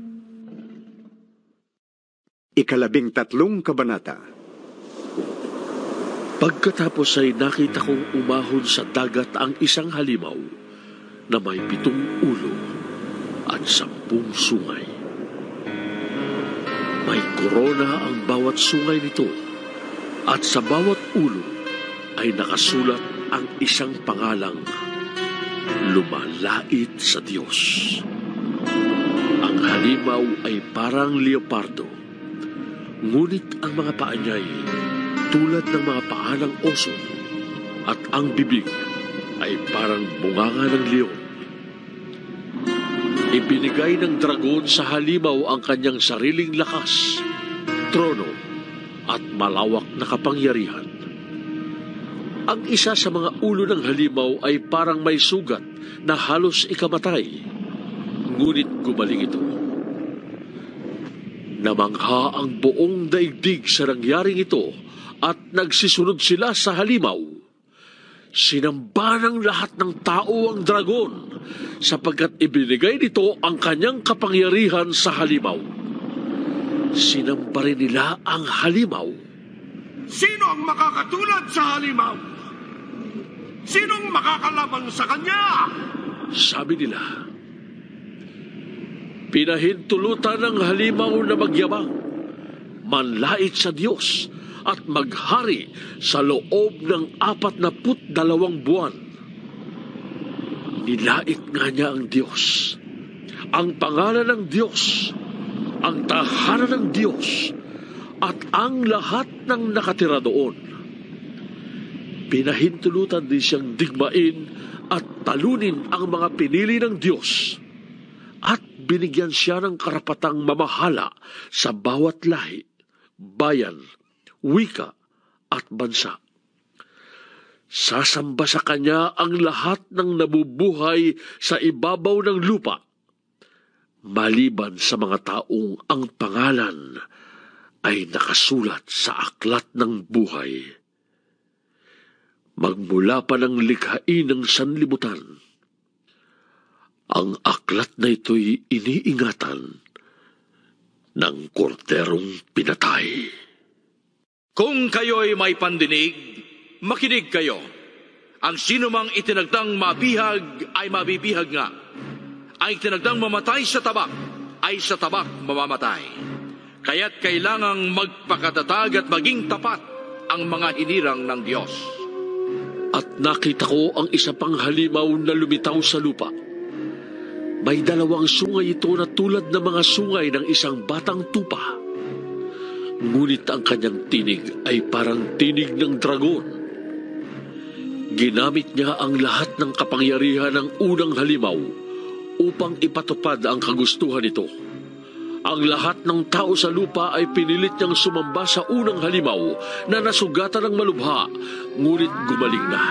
Ikalabing tatlong kabanata. Pagkatapos ay nakita kong umahon sa dagat ang isang halimaw na may pitong ulo at sampung sungay. May korona ang bawat sungay nito at sa bawat ulo ay nakasulat ang isang pangalang lumalait sa Diyos. Ang halimaw ay parang leopardo, ngunit ang mga paa niya ay tulad ng mga paa ng oso at ang bibig ay parang bunganga ng leon. Ibinigay ng dragon sa halimaw ang kanyang sariling lakas, trono at malawak na kapangyarihan. Ang isa sa mga ulo ng halimaw ay parang may sugat na halos ikamatay, ngunit gumaling ito. Namangha ang buong daigdig sa nangyaring ito at nagsisunod sila sa halimaw. Sinamba ng lahat ng tao ang dragon sapagkat ibinigay nito ang kanyang kapangyarihan sa halimaw. Sinamba rin nila ang halimaw. Sino ang makakatulad sa halimaw? Sinong makakalaban sa kanya? Sabi nila. Pinahintulutan ng halimaw na magyabang, manlait sa Diyos at maghari sa loob ng apat na put dalawang buwan. Nilait nga niya ang Diyos, ang pangalan ng Diyos, ang tahanan ng Diyos, at ang lahat ng nakatira doon. Pinahintulutan din siyang digmain at talunin ang mga pinili ng Diyos, at binigyan siya ng karapatang mamahala sa bawat lahi, bayan, wika at bansa. Sasamba sa kanya ang lahat ng nabubuhay sa ibabaw ng lupa, maliban sa mga taong ang pangalan ay nakasulat sa aklat ng buhay. Magmula pa ng likhain ng sanlibutan, ang aklat na ito'y iniingatan ng korderong pinatay. Kung kayo'y may pandinig, makinig kayo. Ang sinumang itinagdang mabihag ay mabibihag nga. Ang itinagdang mamatay sa tabak ay sa tabak mamamatay. Kaya't kailangang magpakatatag at maging tapat ang mga hinirang ng Diyos. At nakita ko ang isa pang halimaw na lumitaw sa lupa. May dalawang sungay ito na tulad ng mga sungay ng isang batang tupa. Ngunit ang kanyang tinig ay parang tinig ng dragon. Ginamit niya ang lahat ng kapangyarihan ng unang halimaw upang ipatupad ang kagustuhan nito. Ang lahat ng tao sa lupa ay pinilit niyang sumamba sa unang halimaw na nasugatan ng malubha, ngunit gumaling na.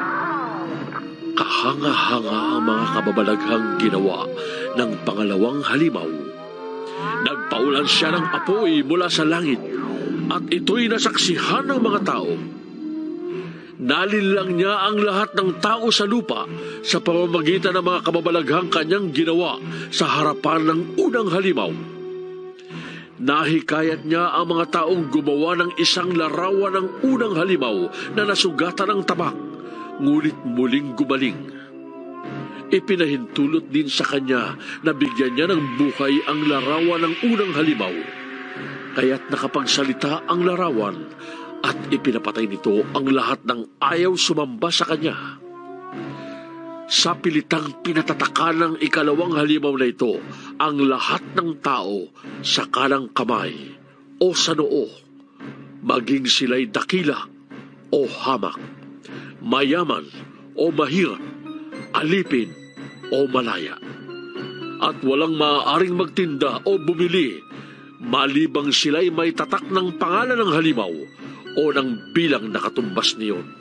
Kahanga-hanga ang mga kababalaghang ginawa ng pangalawang halimaw. Nagpaulan siya ng apoy mula sa langit at ito'y nasaksihan ng mga tao. Nalinlang niya ang lahat ng tao sa lupa sa pamamagitan ng mga kababalaghang kanyang ginawa sa harapan ng unang halimaw. Nahikayat niya ang mga taong gumawa ng isang larawan ng unang halimaw na nasugatan ng tabak, ngunit muling gumaling. Ipinahintulot din sa kanya na bigyan niya ng buhay ang larawan ng unang halimaw. Kaya't nakapagsalita ang larawan at ipinapatay nito ang lahat ng ayaw sumamba sa kanya. Sa pilitang pinatataka ng ikalawang halimaw na ito ang lahat ng tao sa kanang kamay o sa noo, maging sila'y dakila o hamak, mayaman o mahirap, alipin o malaya. At walang maaaring magtinda o bumili malibang sila'y may tatak ng pangalan ng halimaw o ng bilang nakatumbas niyon.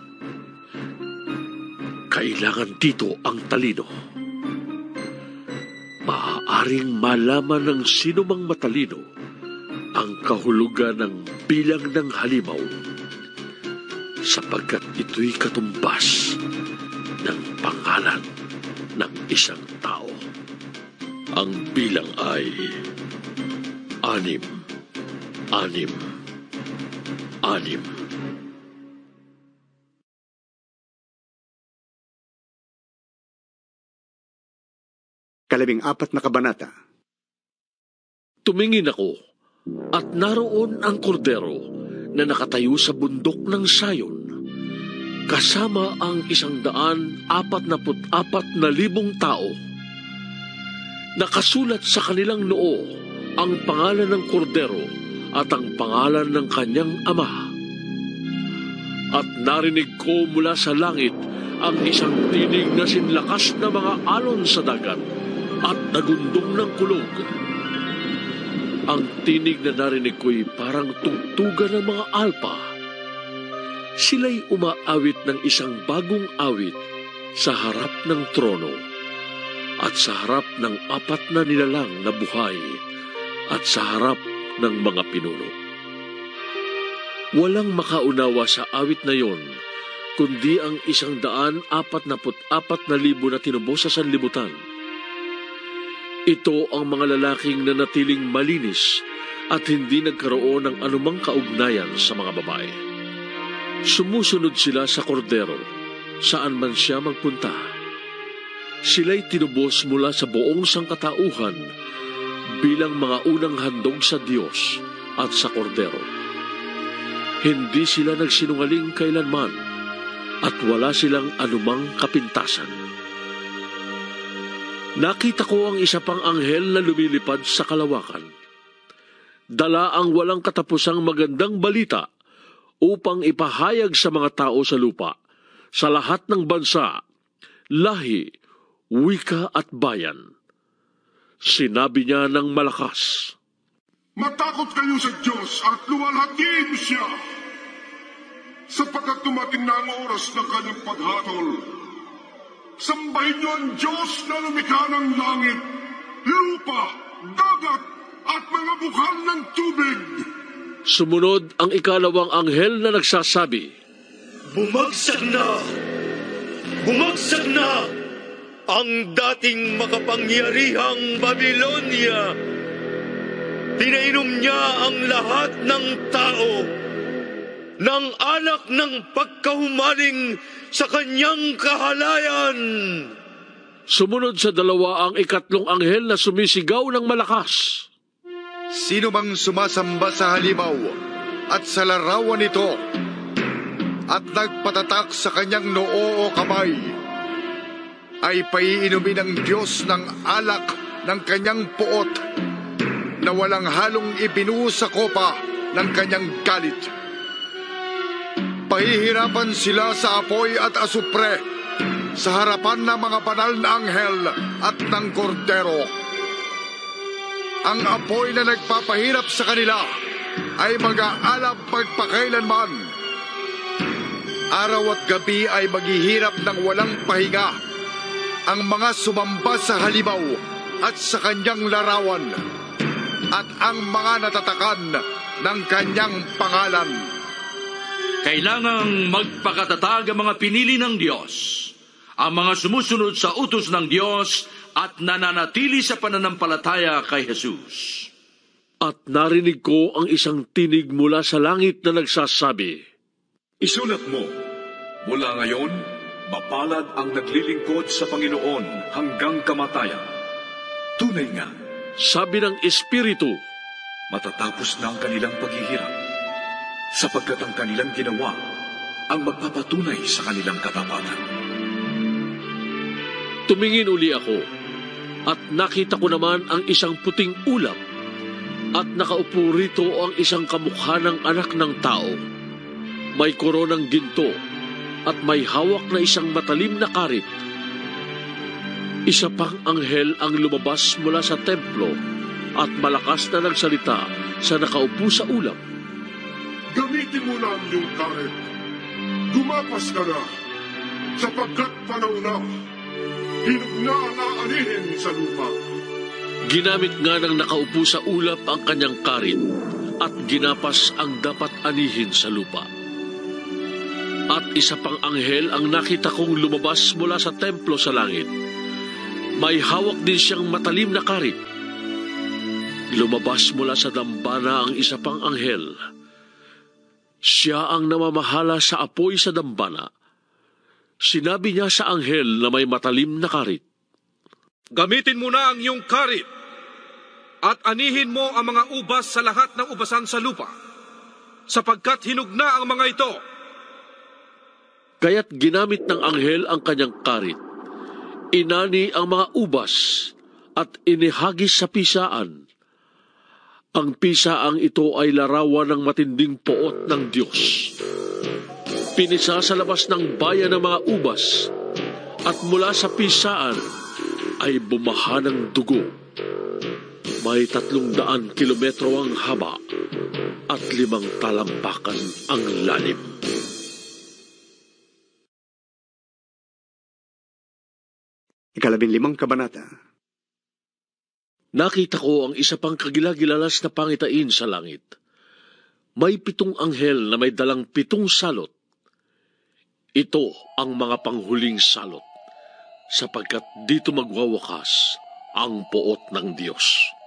Kailangan dito ang talino. Maaaring malaman ng sino mang matalino ang kahulugan ng bilang ng halimaw sapagkat ito'y katumbas ng pangalan ng isang tao. Ang bilang ay anim, anim, anim. Kalabing apat na kabanata. Tumingin ako at naroon ang kordero na nakatayo sa bundok ng Sayon, kasama ang isang daan apat na put apat na libong tao. Nakasulat sa kanilang noo ang pangalan ng kordero at ang pangalan ng kanyang ama. At narinig ko mula sa langit ang isang tinig na sinlakas na mga alon sa dagat at nagundong ng kulog. Ang tinig na narinig ko'y parang tugtugan ng mga alpa. Sila'y umaawit ng isang bagong awit sa harap ng trono at sa harap ng apat na nilalang na buhay at sa harap ng mga pinuno. Walang makaunawa sa awit na yon, kundi ang isang daan apat na put apat na libo na tinubos sa sanlibutan. Ito ang mga lalaking nanatiling malinis at hindi nagkaroon ng anumang kaugnayan sa mga babae. Sumusunod sila sa kordero, saan man siya magpunta. Sila'y tinubos mula sa buong sangkatauhan bilang mga unang handog sa Diyos at sa kordero. Hindi sila nagsinungaling kailanman at wala silang anumang kapintasan. Nakita ko ang isa pang anghel na lumilipad sa kalawakan. Dala ang walang katapusang magandang balita upang ipahayag sa mga tao sa lupa, sa lahat ng bansa, lahi, wika at bayan. Sinabi niya ng malakas, "Matakot kayo sa Diyos at luwalhatiin siya, sapagkat dumating na ang oras ng kanyang paghatol. Sambahin niyo ang Diyos na lumikha ng langit, lupa, dagat, at mga bukal ng tubig." Sumunod ang ikalawang anghel na nagsasabi, "Bumagsak na! Bumagsak na! Ang dating makapangyarihang Babilonia! Pinainom niya ang lahat ng tao ng alak ng pagkahumaling sa kanyang kahalayan." Sumunod sa dalawa ang ikatlong anghel na sumisigaw ng malakas, "Sino mang sumasamba sa halimaw at sa larawan nito at nagpatatak sa kanyang noo o kamay ay paiinumin ng Diyos ng alak ng kanyang puot na walang halong ibinuhos sa kopa ng kanyang galit. Pahihirapan sila sa apoy at asupre sa harapan ng mga banal na anghel at ng kordero. Ang apoy na nagpapahirap sa kanila ay mag-aalab pagpakailanman. Araw at gabi ay maghihirap ng walang pahinga ang mga sumamba sa halimaw at sa kanyang larawan at ang mga natatakan ng kanyang pangalan." Kailangang magpakatatag ang mga pinili ng Diyos, ang mga sumusunod sa utos ng Diyos at nananatili sa pananampalataya kay Jesus. At narinig ko ang isang tinig mula sa langit na nagsasabi, Isulat mo, mula ngayon, mapalad ang naglilingkod sa Panginoon hanggang kamatayan. Tunay nga, sabi ng Espiritu, matatapos na ang kanilang paghihirap, sapagkat ang kanilang ginawa ang magpapatunay sa kanilang katapatan. Tumingin uli ako, at nakita ko naman ang isang puting ulap, at nakaupo rito ang isang kamukha ng anak ng tao. May koronang ginto, at may hawak na isang matalim na karit. Isa pang anghel ang lumabas mula sa templo, at malakas na nagsalita sa nakaupo sa ulap. Gamitin mo na ang iyong karet. Gumapas ka na, sapagkat panahon na. Hinog na ang aanihin sa lupa. Ginamit nga ng nakaupo sa ulap ang kanyang karit, at ginapas ang dapat anihin sa lupa. At isa pang anghel ang nakita kong lumabas mula sa templo sa langit. May hawak din siyang matalim na karit. Lumabas mula sa dambana ang isa pang anghel. Siya ang namamahala sa apoy sa dambana. Sinabi niya sa anghel na may matalim na karit, Gamitin mo na ang iyong karit at anihin mo ang mga ubas sa lahat ng ubasan sa lupa, sapagkat hinog na ang mga ito. Kaya't ginamit ng anghel ang kanyang karit. Inani ang mga ubas at inihagis sa pisaan. Ang pisaang ito ay larawan ng matinding poot ng Diyos. Pinisa sa labas ng bayan ng mga ubas, at mula sa pisaan ay bumaha ng dugo. May tatlong daan kilometro ang haba at limang talampakan ang lalim. Ikalabing limang kabanata. Nakita ko ang isa pang kagilagilalas na pangitain sa langit. May pitong anghel na may dalang pitong salot. Ito ang mga panghuling salot, sapagkat dito magwawakas ang poot ng Diyos.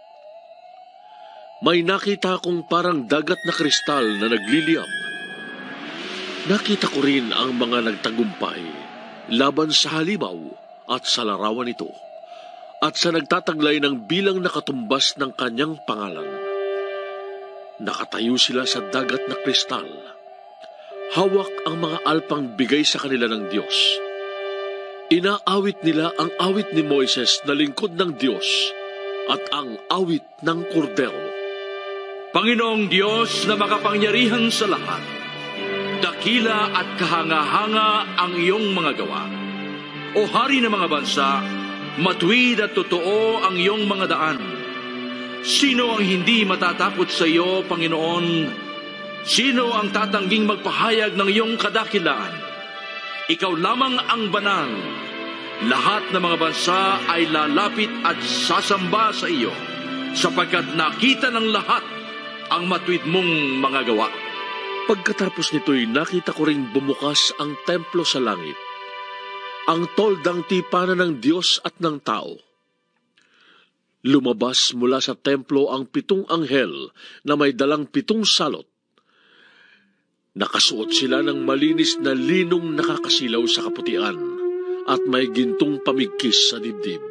May nakita akong parang dagat na kristal na nagliliyab. Nakita ko rin ang mga nagtagumpay laban sa halimaw at sa larawan nito, at sa nagtataglay ng bilang nakatumbas ng kanyang pangalan. Nakatayo sila sa dagat na kristal. Hawak ang mga alpang bigay sa kanila ng Diyos. Inaawit nila ang awit ni Moises na lingkod ng Diyos at ang awit ng Kordero. Panginoong Diyos na makapangyarihan sa lahat, dakila at kahanga-hanga ang iyong mga gawa. O Hari ng mga bansa, matuwid at totoo ang iyong mga daan. Sino ang hindi matatakot sa iyo, Panginoon? Sino ang tatangging magpahayag ng iyong kadakilaan? Ikaw lamang ang banal. Lahat ng mga bansa ay lalapit at sasamba sa iyo, sapagkat nakita ng lahat ang matuwid mong mga gawa. Pagkatapos nito'y nakita ko ring bumukas ang templo sa langit, ang toldang tipanan ng Diyos at ng tao. Lumabas mula sa templo ang pitong anghel na may dalang pitong salot. Nakasuot sila ng malinis na linong nakakasilaw sa kaputian at may gintong pamigkis sa dibdib.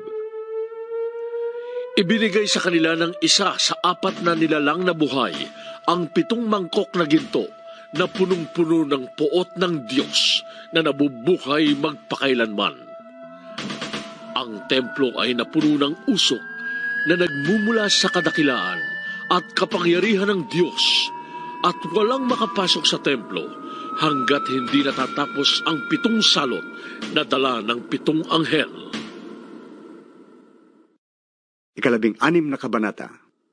Ibinigay sa kanila ng isa sa apat na nilalang na buhay ang pitong mangkok na ginto na punong-puno ng poot ng Diyos na nabubuhay magpakailanman. Ang templo ay napuno ng usok na nagmumula sa kadakilaan at kapangyarihan ng Diyos, at walang makapasok sa templo hanggat hindi natatapos ang pitong salot na dala ng pitong anghel. Ikalabing anim na kabanata.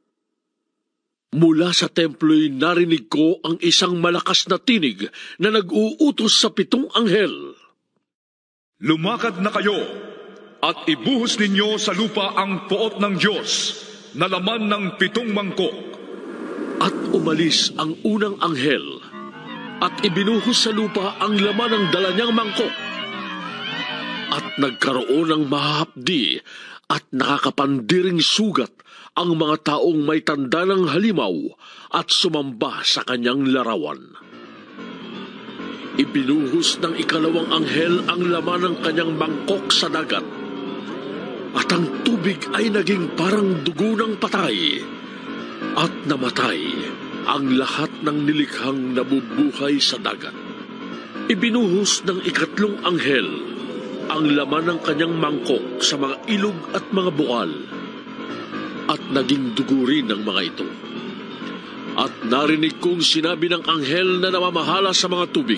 Mula sa templo'y narinig ko ang isang malakas na tinig na nag-uutos sa pitong anghel. Lumakad na kayo at ibuhos ninyo sa lupa ang poot ng Diyos na laman ng pitong mangkok. At umalis ang unang anghel at ibinuhos sa lupa ang laman ng dala niyang mangkok. At nagkaroon ng mahapdi at nakakapandiring sugat ang mga taong may tanda ng halimaw at sumamba sa kanyang larawan. Ibinuhos ng ikalawang anghel ang laman ng kanyang mangkok sa dagat, at ang tubig ay naging parang dugo ng patay, at namatay ang lahat ng nilikhang nabubuhay sa dagat. Ibinuhos ng ikatlong anghel ang laman ng kanyang mangkok sa mga ilog at mga bukal, at naging dugo rin ang mga ito. At narinig kong sinabi ng anghel na namamahala sa mga tubig,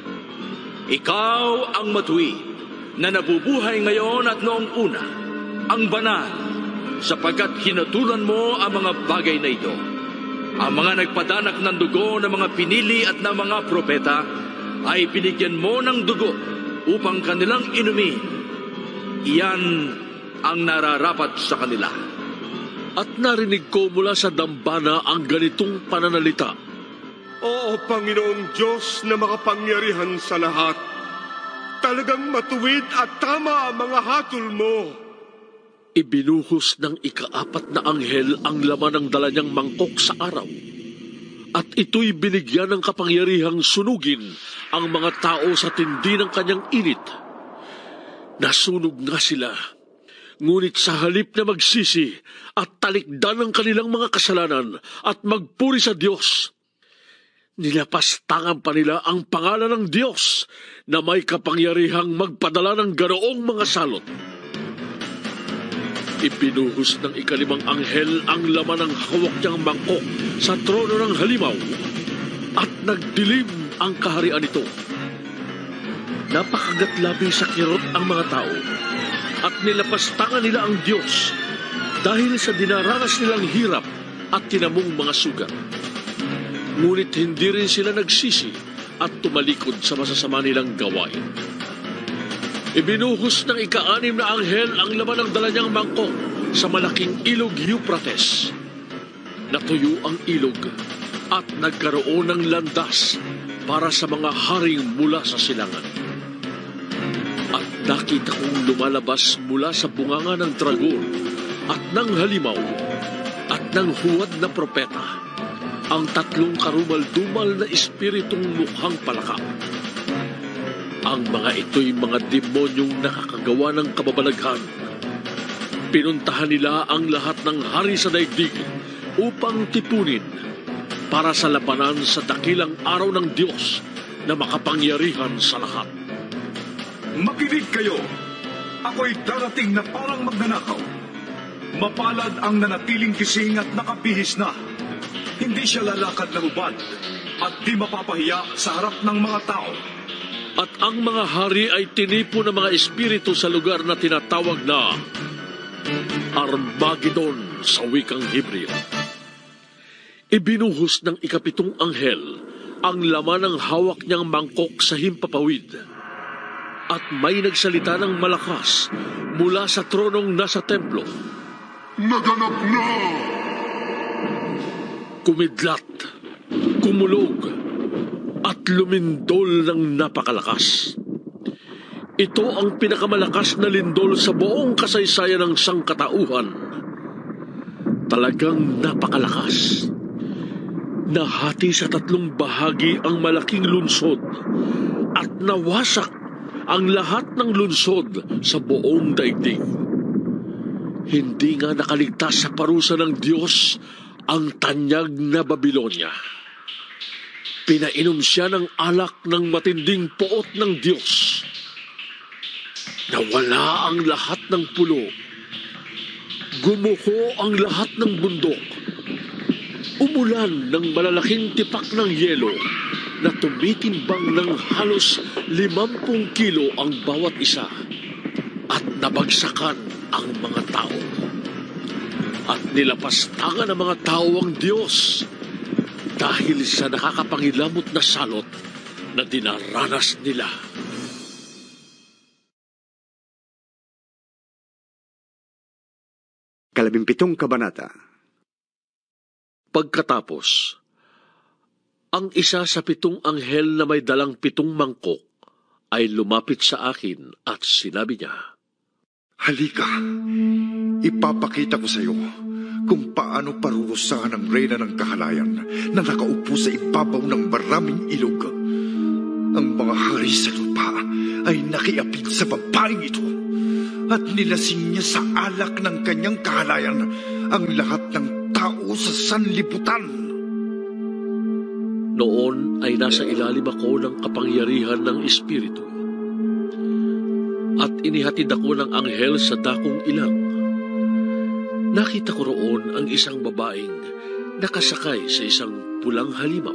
Ikaw ang matuwid na nabubuhay ngayon at noong una, ang banal, sapagkat hinatulan mo ang mga bagay na ito. Ang mga nagpadanak ng dugo ng mga pinili at ng mga propeta ay binigyan mo ng dugo upang kanilang inumin. Iyan ang nararapat sa kanila. At narinig ko mula sa dambana ang ganitong pananalita, Oo, Panginoong Diyos na makapangyarihan sa lahat, talagang matuwid at tama ang mga hatol mo. Ibinuhos ng ikaapat na anghel ang laman ng dala niyang mangkok sa araw, at ito'y binigyan ng kapangyarihang sunugin ang mga tao sa tindi ng kanyang init. Nasunog nga sila, ngunit sa halip na magsisi at talikdan ang kanilang mga kasalanan at magpuri sa Diyos, nilapastangan pa nila ang pangalan ng Diyos na may kapangyarihang magpadala ng ganoong mga salot. Ipinuhos ng ikalimang anghel ang laman ng hawak niyang mangkok sa trono ng halimaw, at nagdilim ang kaharian nito. Napakagatlabi sa kirot ang mga tao, at nilapastangan nila ang Diyos dahil sa dinaranas nilang hirap at tinamong mga sugat. Ngunit hindi rin sila nagsisi at tumalikod sa masasama nilang gawain. Ibinuhos ng ika-anim na anghel ang laman ng dala niyang mangkok sa malaking ilog Euphrates. Natuyo ang ilog at nagkaroon ng landas para sa mga haring mula sa silangan. At nakita kong lumalabas mula sa bunganga ng dragon at ng halimaw at ng huwad na propeta ang tatlong karumal-dumal na espiritong mukhang palaka. Ang mga ito'y mga demonyong nakakagawa ng kababalaghan. Pinuntahan nila ang lahat ng hari sa daigdig upang tipunin para sa labanan sa dakilang araw ng Diyos na makapangyarihan sa lahat. Makinig kayo! Ako'y darating na parang magnanakaw. Mapalad ang nanatiling gising at nakabihis na. Hindi siya lalakad na hubad at di mapapahiya sa harap ng mga tao. At ang mga hari ay tinipo ng mga espiritu sa lugar na tinatawag na Armageddon sa wikang Hebreo. Ibinuhos ng ikapitong anghel ang laman ng hawak niyang mangkok sa himpapawid, at may nagsalita ng malakas mula sa tronong nasa templo. Naganap na! Kumidlat, kumulog, at lumindol ng napakalakas. Ito ang pinakamalakas na lindol sa buong kasaysayan ng sangkatauhan. Talagang napakalakas. Nahati sa tatlong bahagi ang malaking lunsod at nawasak ang lahat ng lunsod sa buong daigdig. Hindi nga nakaligtas sa parusa ng Diyos ang tanyag na Babilonia. Pinainom siya ng alak ng matinding poot ng Diyos. Nawala ang lahat ng pulo. Gumuho ang lahat ng bundok. Umulan ng malalaking tipak ng yelo na tumitimbang ng halos limampung kilo ang bawat isa, at nabagsakan ang mga tao. At nilapastangan ng mga tao ang Diyos dahil sa nakakapangilamot na salot na dinaranas nila. Kalabimpitong kabanata. Pagkatapos, ang isa sa pitong anghel na may dalang pitong mangkok ay lumapit sa akin at sinabi niya, Halika, ipapakita ko sa iyo kung paano parurusahan ang reyna ng kahalayan na nakaupo sa ibabaw ng maraming ilog. Ang mga hari sa lupa ay nakiapid sa babaeng ito at nilasing niya sa alak ng kanyang kahalayan ang lahat ng tao sa sanlibutan. Noon ay nasa ilalim ako ng kapangyarihan ng Espiritu at inihatid ako ng anghel sa dakong ilang. Nakita ko roon ang isang babaeng nakasakay sa isang pulang halimaw.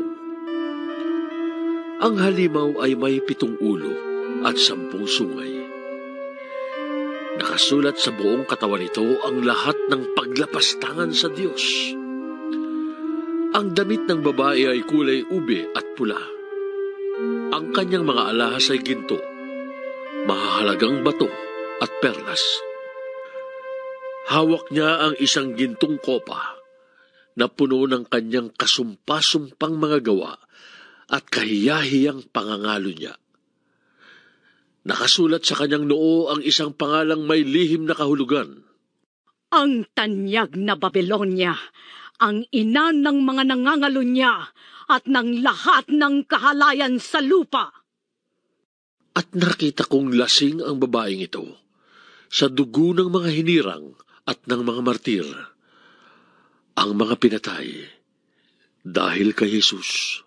Ang halimaw ay may pitong ulo at sampung sungay. Nakasulat sa buong katawan nito ang lahat ng paglapastangan sa Diyos. Ang damit ng babae ay kulay ube at pula. Ang kanyang mga alahas ay ginto, mahahalagang bato at perlas. Hawak niya ang isang gintong kopa na puno ng kanyang kasumpa-sumpang mga gawa at kahiyahiyang pangangalo niya. Nakasulat sa kanyang noo ang isang pangalang may lihim na kahulugan. Ang tanyag na Babylonia, ang ina ng mga nangangalo niya at ng lahat ng kahalayan sa lupa. At nakita kong lasing ang babaeng ito sa dugo ng mga hinirang at ng mga martir, ang mga pinatay dahil kay Jesus.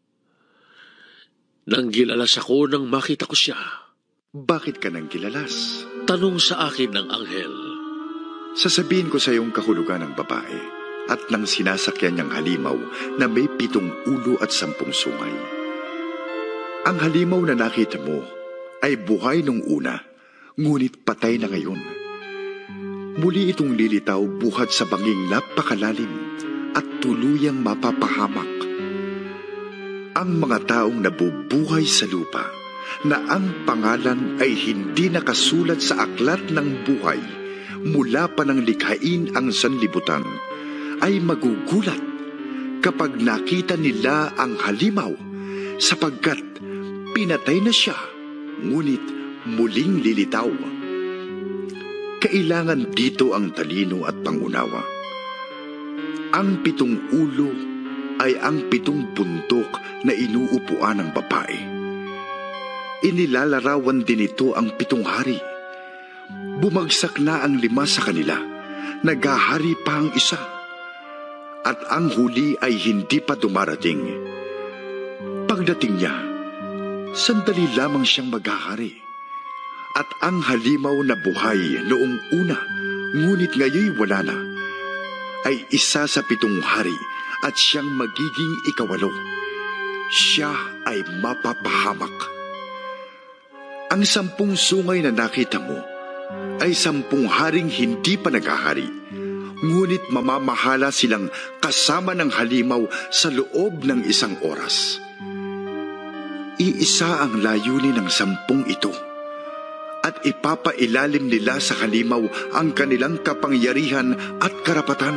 Nang gilalas ako nang makita ko siya. Bakit ka nang gilalas? Tanong sa akin ng anghel. Sasabihin ko sa iyong kahulugan ng babae at ng sinasakyan niyang halimaw na may pitong ulo at sampung sungay. Ang halimaw na nakita mo ay buhay nung una, ngunit patay na ngayon. Muli itong lilitaw buhat sa banging napakalalim at tuluyang mapapahamak. Ang mga taong nabubuhay sa lupa na ang pangalan ay hindi nakasulat sa aklat ng buhay mula pa nang likhain ang sanlibutan ay magugulat kapag nakita nila ang halimaw sapagkat pinatay na siya ngunit muling lilitaw. Kailangan dito ang talino at pangunawa. Ang pitong ulo ay ang pitong bundok na inuupuan ng babae. Inilalarawan din ito ang pitong hari. Bumagsak na ang lima sa kanila, naghahari pa ang isa, at ang huli ay hindi pa dumarating. Pagdating niya, sandali lamang siyang maghahari. At ang halimaw na buhay noong una, ngunit ngayon wala na, ay isa sa pitong hari at siyang magiging ikawalo. Siya ay mapapahamak. Ang sampung sungay na nakita mo ay sampung haring hindi pa naghahari, ngunit mamamahala silang kasama ng halimaw sa loob ng isang oras. Iisa ang layunin ng sampung ito, at ipapailalim nila sa halimaw ang kanilang kapangyarihan at karapatan.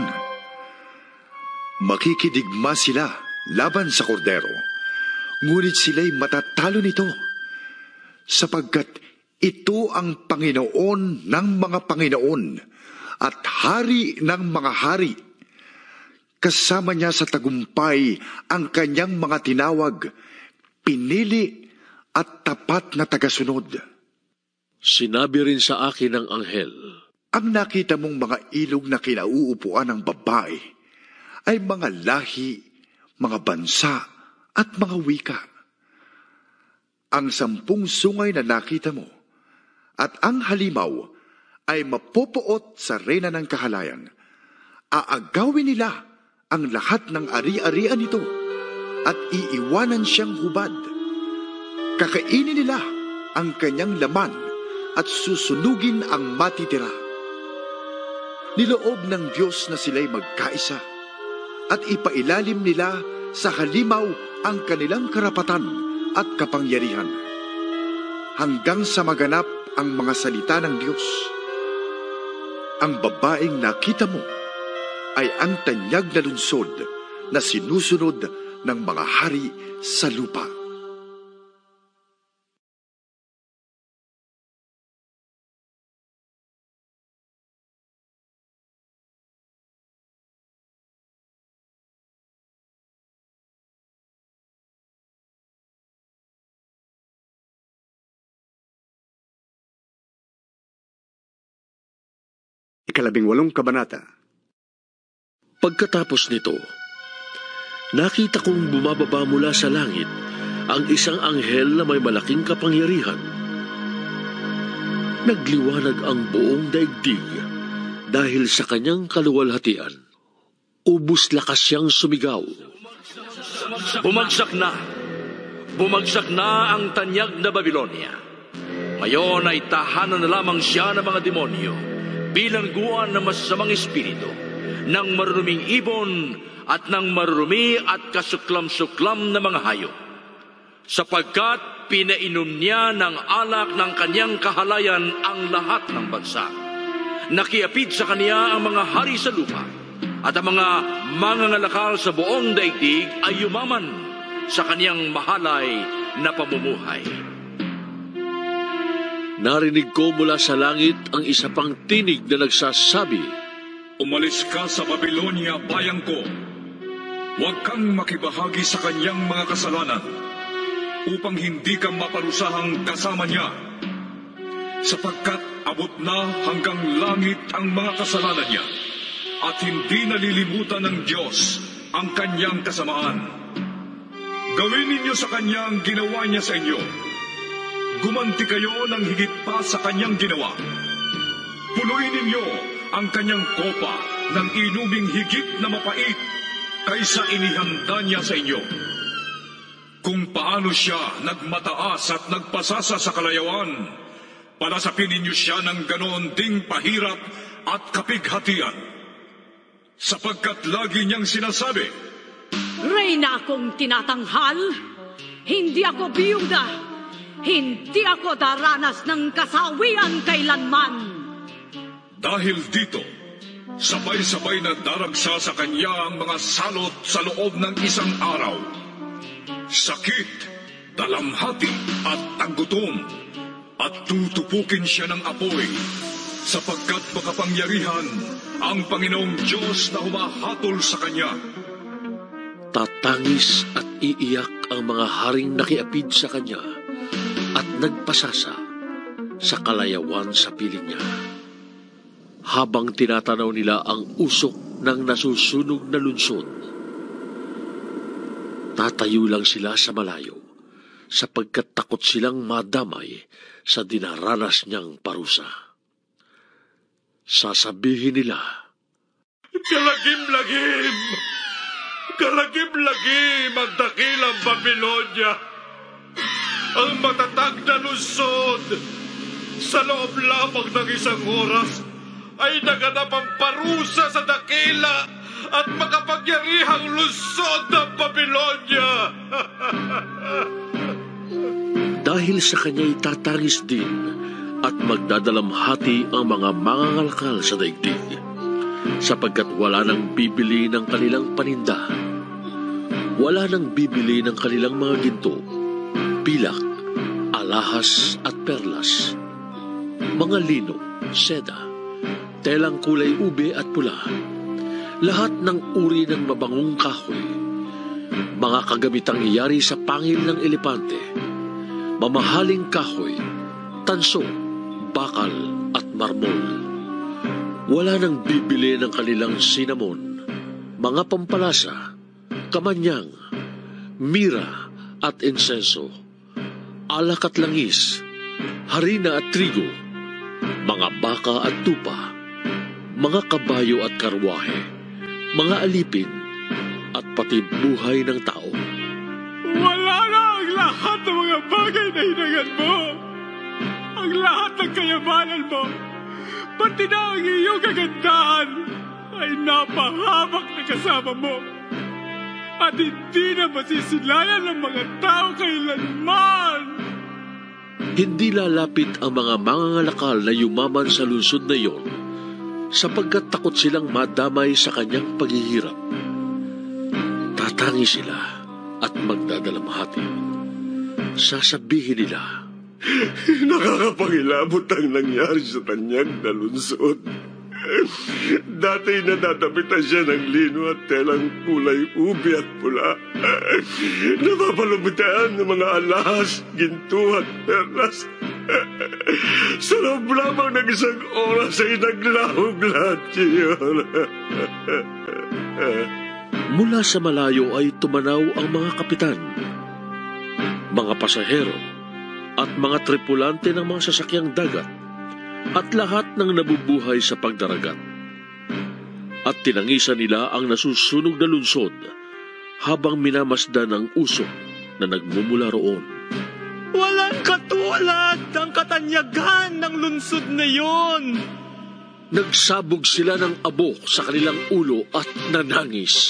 Makikidigma sila laban sa kordero, ngunit sila'y matatalo nito, sapagkat ito ang Panginoon ng mga Panginoon at Hari ng mga hari. Kasama niya sa tagumpay ang kanyang mga tinawag, pinili at tapat na tagasunod. Sinabi rin sa akin ng anghel, ang nakita mong mga ilog na kinauupuan ng babae ay mga lahi, mga bansa at mga wika. Ang sampung sungay na nakita mo at ang halimaw ay mapupuot sa reyna ng kahalayan. Aagawin nila ang lahat ng ari-arian nito at iiwanan siyang hubad. Kakainin nila ang kanyang laman at susunugin ang matitira. Niloob ng Diyos na sila'y magkaisa at ipailalim nila sa halimaw ang kanilang karapatan at kapangyarihan hanggang sa maganap ang mga salita ng Diyos. Ang babaeng nakita mo ay ang tanyag na lungsod na sinusunod ng mga hari sa lupa. ikalabing walong kabanata. Pagkatapos nito, nakita kong bumababa mula sa langit ang isang anghel na may malaking kapangyarihan. Nagliwanag ang buong daigdig dahil sa kanyang kaluwalhatian. Ubus lakas siyang sumigaw. Bumagsak na! Bumagsak na ang tanyag na Babilonia. Ngayon ay tahanan na lamang siya ng mga demonyo, bilangguan ng masasamang espiritu, ng maruruming ibon at ng marurumi at kasuklam-suklam na mga hayop. Sapagkat pinainom niya ng alak ng kanyang kahalayan ang lahat ng bansa. Nakiapid sa kaniya ang mga hari sa lupa, at ang mga mangangalakal sa buong daigdig ay yumaman sa kaniyang mahalay na pamumuhay. Narinig ko mula sa langit ang isa pang tinig na nagsasabi, Umalis ka sa Babilonia, bayang ko. Huwag kang makibahagi sa kanyang mga kasalanan, upang hindi ka maparusahang kasama niya. Sapagkat abot na hanggang langit ang mga kasalanan niya, at hindi nalilimutan ng Diyos ang kanyang kasamaan. Gawin ninyo sa kanyang ginawa niya sa inyo. Gumanti kayo ng higit pa sa kanyang ginawa. Punuin ninyo ang kanyang kopa ng inuming higit na mapait kaysa inihanda niya sa inyo. Kung paano siya nagmataas at nagpasasa sa kalayawan, palasapin ninyo siya ng ganoon ding pahirap at kapighatian. Sapagkat lagi niyang sinasabi, Reyna akong tinatanghal, hindi ako biyuda, hindi ako daranas ng kasawian kailanman. Dahil dito, sabay-sabay na daragsa sa kanya ang mga salot sa loob ng isang araw. Sakit, dalamhati at tanggutom, at tutupukin siya ng apoy, sapagkat makapangyarihan ang Panginoong Diyos na humahatol sa kanya. Tatangis at iiyak ang mga haring nakiapid sa kanya at nagpasasa sa kalayawan sa piling niya. Habang tinatanaw nila ang usok ng nasusunog na lunsod, tatayo lang sila sa malayo sapagkat takot silang madamay sa dinaranas niyang parusa. Sasabihin nila, Kalagim-lagim! Kalagim-lagim ang dakilang Babilonia! Ang matatag na lungsod! Sa loob lamang ng isang oras ay naganap ang parusa sa dakila at makapangyarihang lungsod ng Babilonia! Dahil sa kanya'y tatangis din at magdadalamhati ang mga mangangalakal sa daigdig, sapagkat wala nang bibili ng kanilang paninda. Wala nang bibili ng kanilang mga ginto, pilak, alahas at perlas, mga lino, seda, telang kulay ube at pula, lahat ng uri ng mabangong kahoy, mga kagamitang iyari sa pangil ng elepante, mamahaling kahoy, tanso, bakal at marmol. Wala nang bibili ng kanilang sinamon, mga pampalasa, kamanyang, mira at insenso, alak at langis, harina at trigo, mga baka at tupa, mga kabayo at karwahe, mga alipin, at pati buhay ng tao. Wala na ang lahat ng mga bagay na hinangan mo. Ang lahat ng kayamanan mo, pati na ang iyong kagandahan, ay napahamak na kasama mo. At hindi na masisilayan ng mga tao kailanman. Hindi lalapit ang mga mangangalakal na yumaman sa lungsod na iyon, sapagkat takot silang madamay sa kanyang paghihirap. Tatangi sila at magdadalamhati. Sasabihin nila, Nakakapangilabot ang nangyari sa tanyag na lungsod. Dati nadadapitan siya ng lino at telang kulay ube at pula. Napapalubitaan ng mga alahas, ginto at perlas. Sa loob lamang ng isang oras ay naglahog lahat yun. Mula sa malayo ay tumanaw ang mga kapitan, mga pasahero, at mga tripulante ng mga sasakyang dagat, at lahat ng nabubuhay sa pagdaragat. At tinangisan nila ang nasusunog na lunsod habang minamasdan ang usok na nagmumula roon. Walang katulad ang katanyagan ng lunsod na yon. Nagsabog sila ng abo sa kanilang ulo at nanangis.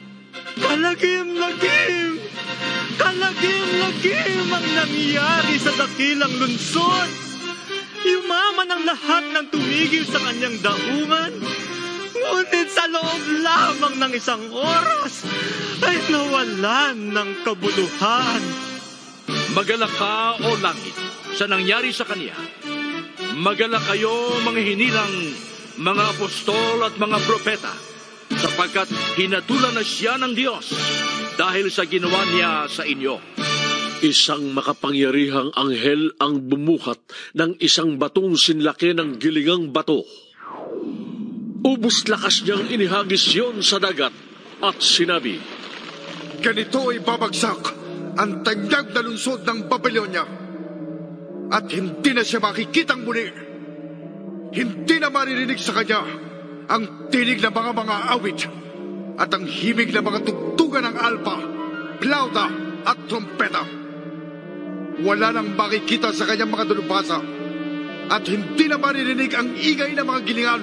Kalagim-lagim! Kalagim-lagim ang nangyari sa dakilang lunsod. Yumaman ang lahat ng tumigil sa kanyang daungan. Ngunit sa loob lamang ng isang oras ay nawalan ng kabuluhan. Magalak ka, o langit, sa nangyari sa kanya. Magalak kayo, mga hinilang, mga apostol at mga propeta, sapagkat hinatulan na siya ng Diyos dahil sa ginawa niya sa inyo. Isang makapangyarihang anghel ang bumuhat ng isang batong sinlaki ng gilingang bato. Ubus lakas niyang inihagis yon sa dagat at sinabi, ganito ay babagsak ang tanyag na lungsod ng Babylonia at hindi na siya makikitang muli. Hindi na maririnig sa kanya ang tinig ng mga mga awit at ang himig ng mga tugtugan ng alpa, plauta at trompeta. Wala nang makikita sa kanyang mga dalubhasa at hindi na maririnig ang ingay ng mga gilingan.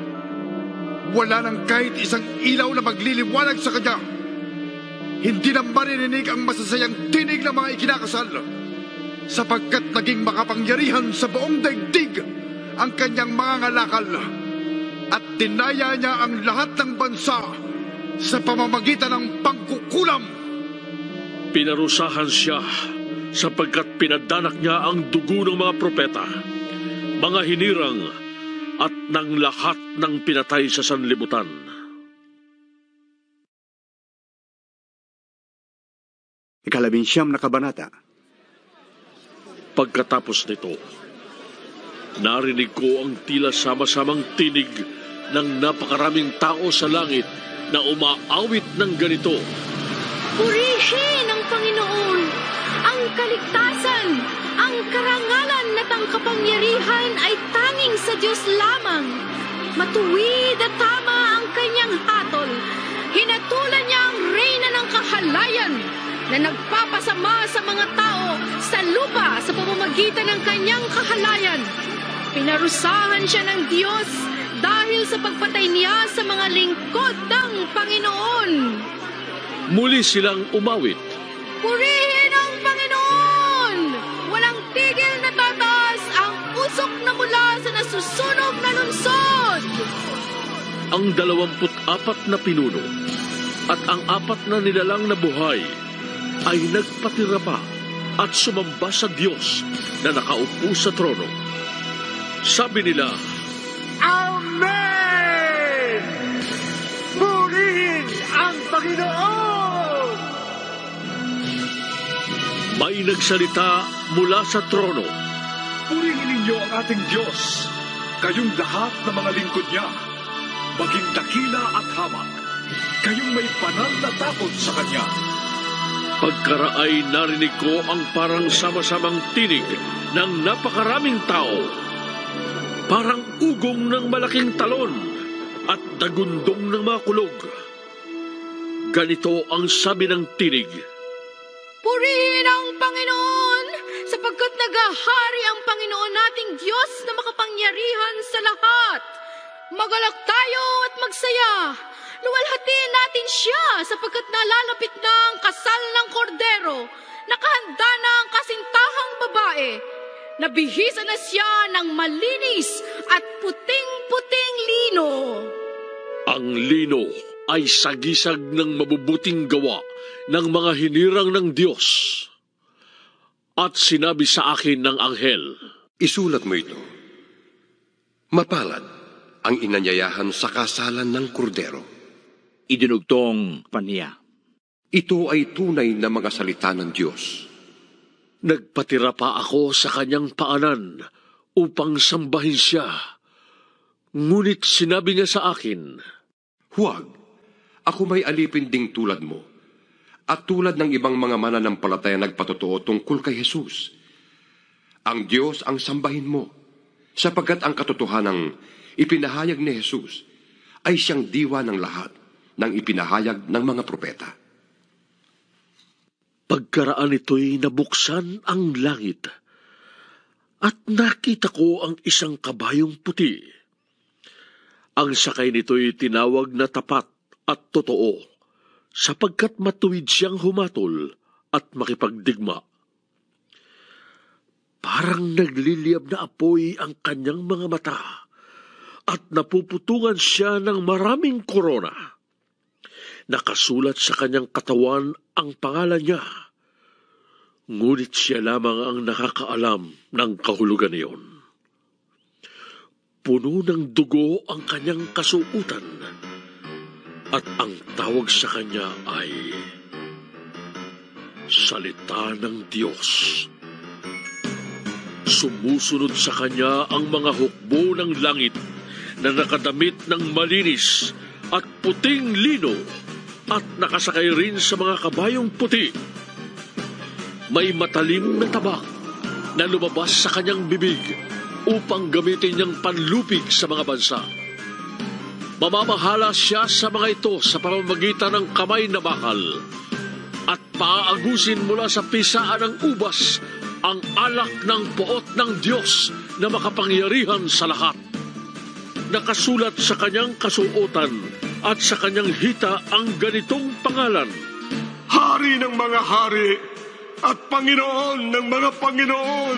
Wala nang kahit isang ilaw na magliliwanag sa kanya. Hindi na maririnig ang masasayang tinig ng mga ikinakasal, sapagkat naging makapangyarihan sa buong daigdig ang kanyang mga ngalakal at dinaya niya ang lahat ng bansa sa pamamagitan ng pangkukulam. Pinarusahan siya sapagkat pinadanak niya ang dugo ng mga propeta, mga hinirang at ng lahat ng pinatay sa sanlibutan. Ikalabinsyam na kabanata. Pagkatapos nito, narinig ko ang tila sama-samang tinig ng napakaraming tao sa langit na umaawit ng ganito. Purihin ang Panginoon, ang kaligtasan, ang karangalan at ang kapangyarihan ay tanging sa Diyos lamang. Matuwid at tama ang kanyang hatol. Hinatulan niya ang reyna ng kahalayan na nagpapasama sa mga tao sa lupa sa pamamagitan ng kanyang kahalayan. Pinarusahan siya ng Diyos dahil sa pagpatay niya sa mga lingkod ng Panginoon. Muli silang umawit. Purihin ang Panginoon! Walang tigil na tataas ang usok na mula sa nasusunog na lunsod! Ang dalawamput apat na pinuno at ang apat na nilalang na buhay ay nagpatira pa at sumamba sa Diyos na nakaupo sa trono. Sabi nila, Amen! Purihin ang Panginoon! May nagsalita mula sa trono. Purihin ninyo ang ating Diyos, kayong lahat ng mga lingkod niya, maging dakila at hamak, kayong may banal na takot sa Kanya. Pagkaraay narinig ko ang parang sama-samang tinig ng napakaraming tao, parang ugong ng malaking talon at dagundong ng mga kulog. Ganito ang sabi ng tinig. Purihin ang Panginoon, sapagkat nagahari ang Panginoon nating Diyos na makapangyarihan sa lahat. Magalak tayo at magsaya. Luwalhatiin natin siya sapagkat nalalapit na ang kasal ng kordero. Nakahanda na ang kasintahang babae. Nabihisa na siya ng malinis at puting-puting lino. Ang lino ay sagisag ng mabubuting gawa ng mga hinirang ng Diyos. At sinabi sa akin ng anghel, isulat mo ito. Mapalad ang inanyayahan sa kasalan ng kordero. Idinugtong pa niya. Ito ay tunay na mga salita ng Diyos. Nagpatira pa ako sa kanyang paanan upang sambahin siya. Ngunit sinabi niya sa akin, "Huwag, ako may alipin ding tulad mo, at tulad ng ibang mga mananampalataya nagpatotoo tungkol kay Jesus. Ang Diyos ang sambahin mo, sapagkat ang katotohanang ipinahayag ni Jesus ay siyang diwa ng lahat ng ipinahayag ng mga propeta." Pagkaraan ito'y nabuksan ang langit, at nakita ko ang isang kabayong puti. Ang sakay nito'y tinawag na tapat at totoo, sapagkat matuwid siyang humatol at makipagdigma. Parang nagliliyab na apoy ang kanyang mga mata, at napuputungan siya ng maraming korona. Nakasulat sa kanyang katawan ang pangalan niya, ngunit siya lamang ang nakakaalam ng kahulugan niyon. Puno ng dugo ang kanyang kasuutan, at ang tawag sa kanya ay Salita ng Diyos. Sumusunod sa kanya ang mga hukbo ng langit na nakadamit ng malinis at puting lino, at nakasakay rin sa mga kabayong puti. May matalim na tabak na lumabas sa kanyang bibig upang gamitin niyang panlupig sa mga bansa. Mamamahala siya sa mga ito sa pamamagitan ng kamay na bakal, at paaagusin mula sa pisaan ng ubas ang alak ng poot ng Diyos na makapangyarihan sa lahat. Nakasulat sa kanyang kasuotan at sa kanyang hita ang ganitong pangalan: Hari ng mga hari at Panginoon ng mga Panginoon.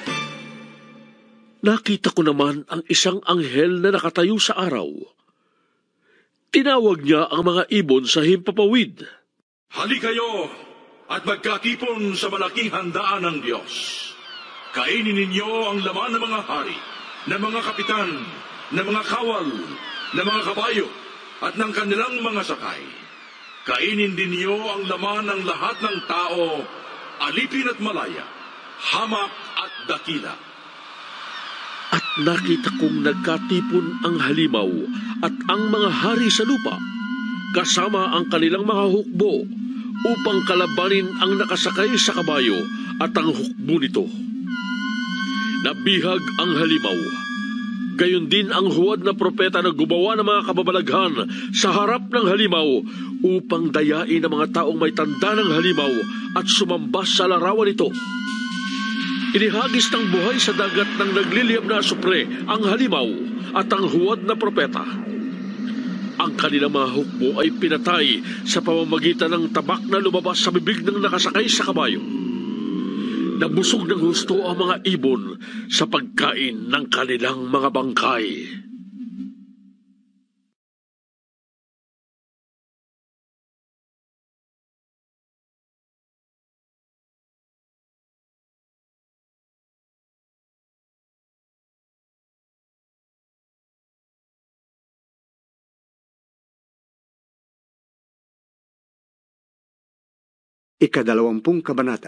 Nakita ko naman ang isang anghel na nakatayo sa araw. Tinawag niya ang mga ibon sa himpapawid. Hali kayo at magkatipon sa malaking handaan ng Diyos. Kainin ninyo ang laman ng mga hari, ng mga kapitan, ng mga kawal, ng mga kabayo, at ng kanilang mga sakay. Kainin din niyo ang laman ng lahat ng tao, alipin at malaya, hamak at dakila. At nakita kong nagkatipon ang halimaw at ang mga hari sa lupa, kasama ang kanilang mga hukbo, upang kalabanin ang nakasakay sa kabayo at ang hukbo nito. Nabihag ang halimaw. Gayon din ang huwad na propeta na gumawa ng mga kababalaghan sa harap ng halimaw upang dayain ang mga taong may tanda ng halimaw at sumambas sa larawan nito. Inihagis ng buhay sa dagat ng nagliliyab na asupre ang halimaw at ang huwad na propeta. Ang kanilang mga hukbo ay pinatay sa pamamagitan ng tabak na lumabas sa bibig ng nakasakay sa kabayo. Nabusog ng husto ang mga ibon sa pagkain ng kanilang mga bangkay. Ikadalawampung kabanata.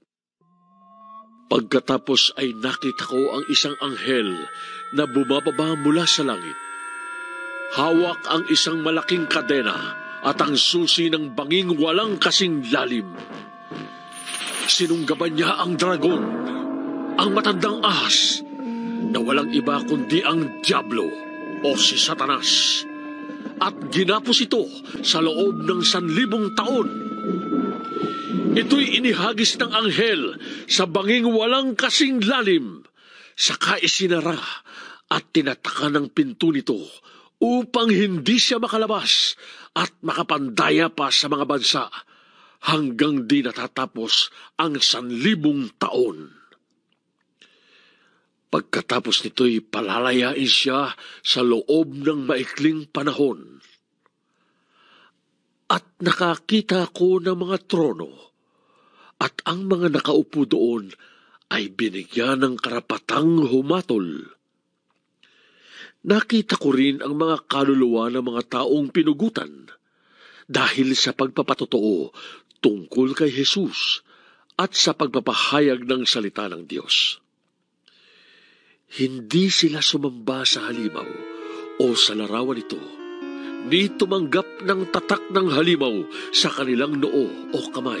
Pagkatapos ay nakita ko ang isang anghel na bumababa mula sa langit. Hawak ang isang malaking kadena at ang susi ng banging walang kasing lalim. Sinunggaban niya ang dragon, ang matandang ahas, na walang iba kundi ang Diablo o si Satanas, at ginapos ito sa loob ng sanlibong taon. Ito'y inihagis ng anghel sa banging walang kasing lalim, saka isinara at tinataka ng pinto nito upang hindi siya makalabas at makapandaya pa sa mga bansa hanggang di natatapos ang sanlibong taon. Pagkatapos nito'y palalayain siya sa loob ng maikling panahon. At nakakita ko ng mga trono, at ang mga nakaupo doon ay binigyan ng karapatang humatol. Nakita ko rin ang mga kaluluwa ng mga taong pinugutan dahil sa pagpapatotoo tungkol kay Jesus at sa pagpapahayag ng salita ng Diyos. Hindi sila sumamba sa halimaw o sa larawan nito, ni tumanggap ng tatak ng halimaw sa kanilang noo o kamay.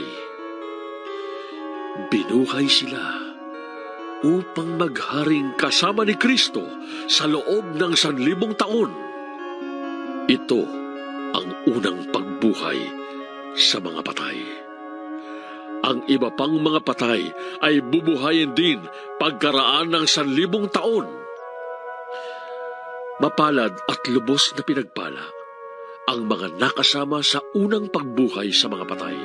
Binuhay sila upang magharing kasama ni Kristo sa loob ng sanlibong taon. Ito ang unang pagbuhay sa mga patay. Ang iba pang mga patay ay bubuhayin din pagkaraan ng sanlibong taon. Mapalad at lubos na pinagpala ang mga nakasama sa unang pagbuhay sa mga patay.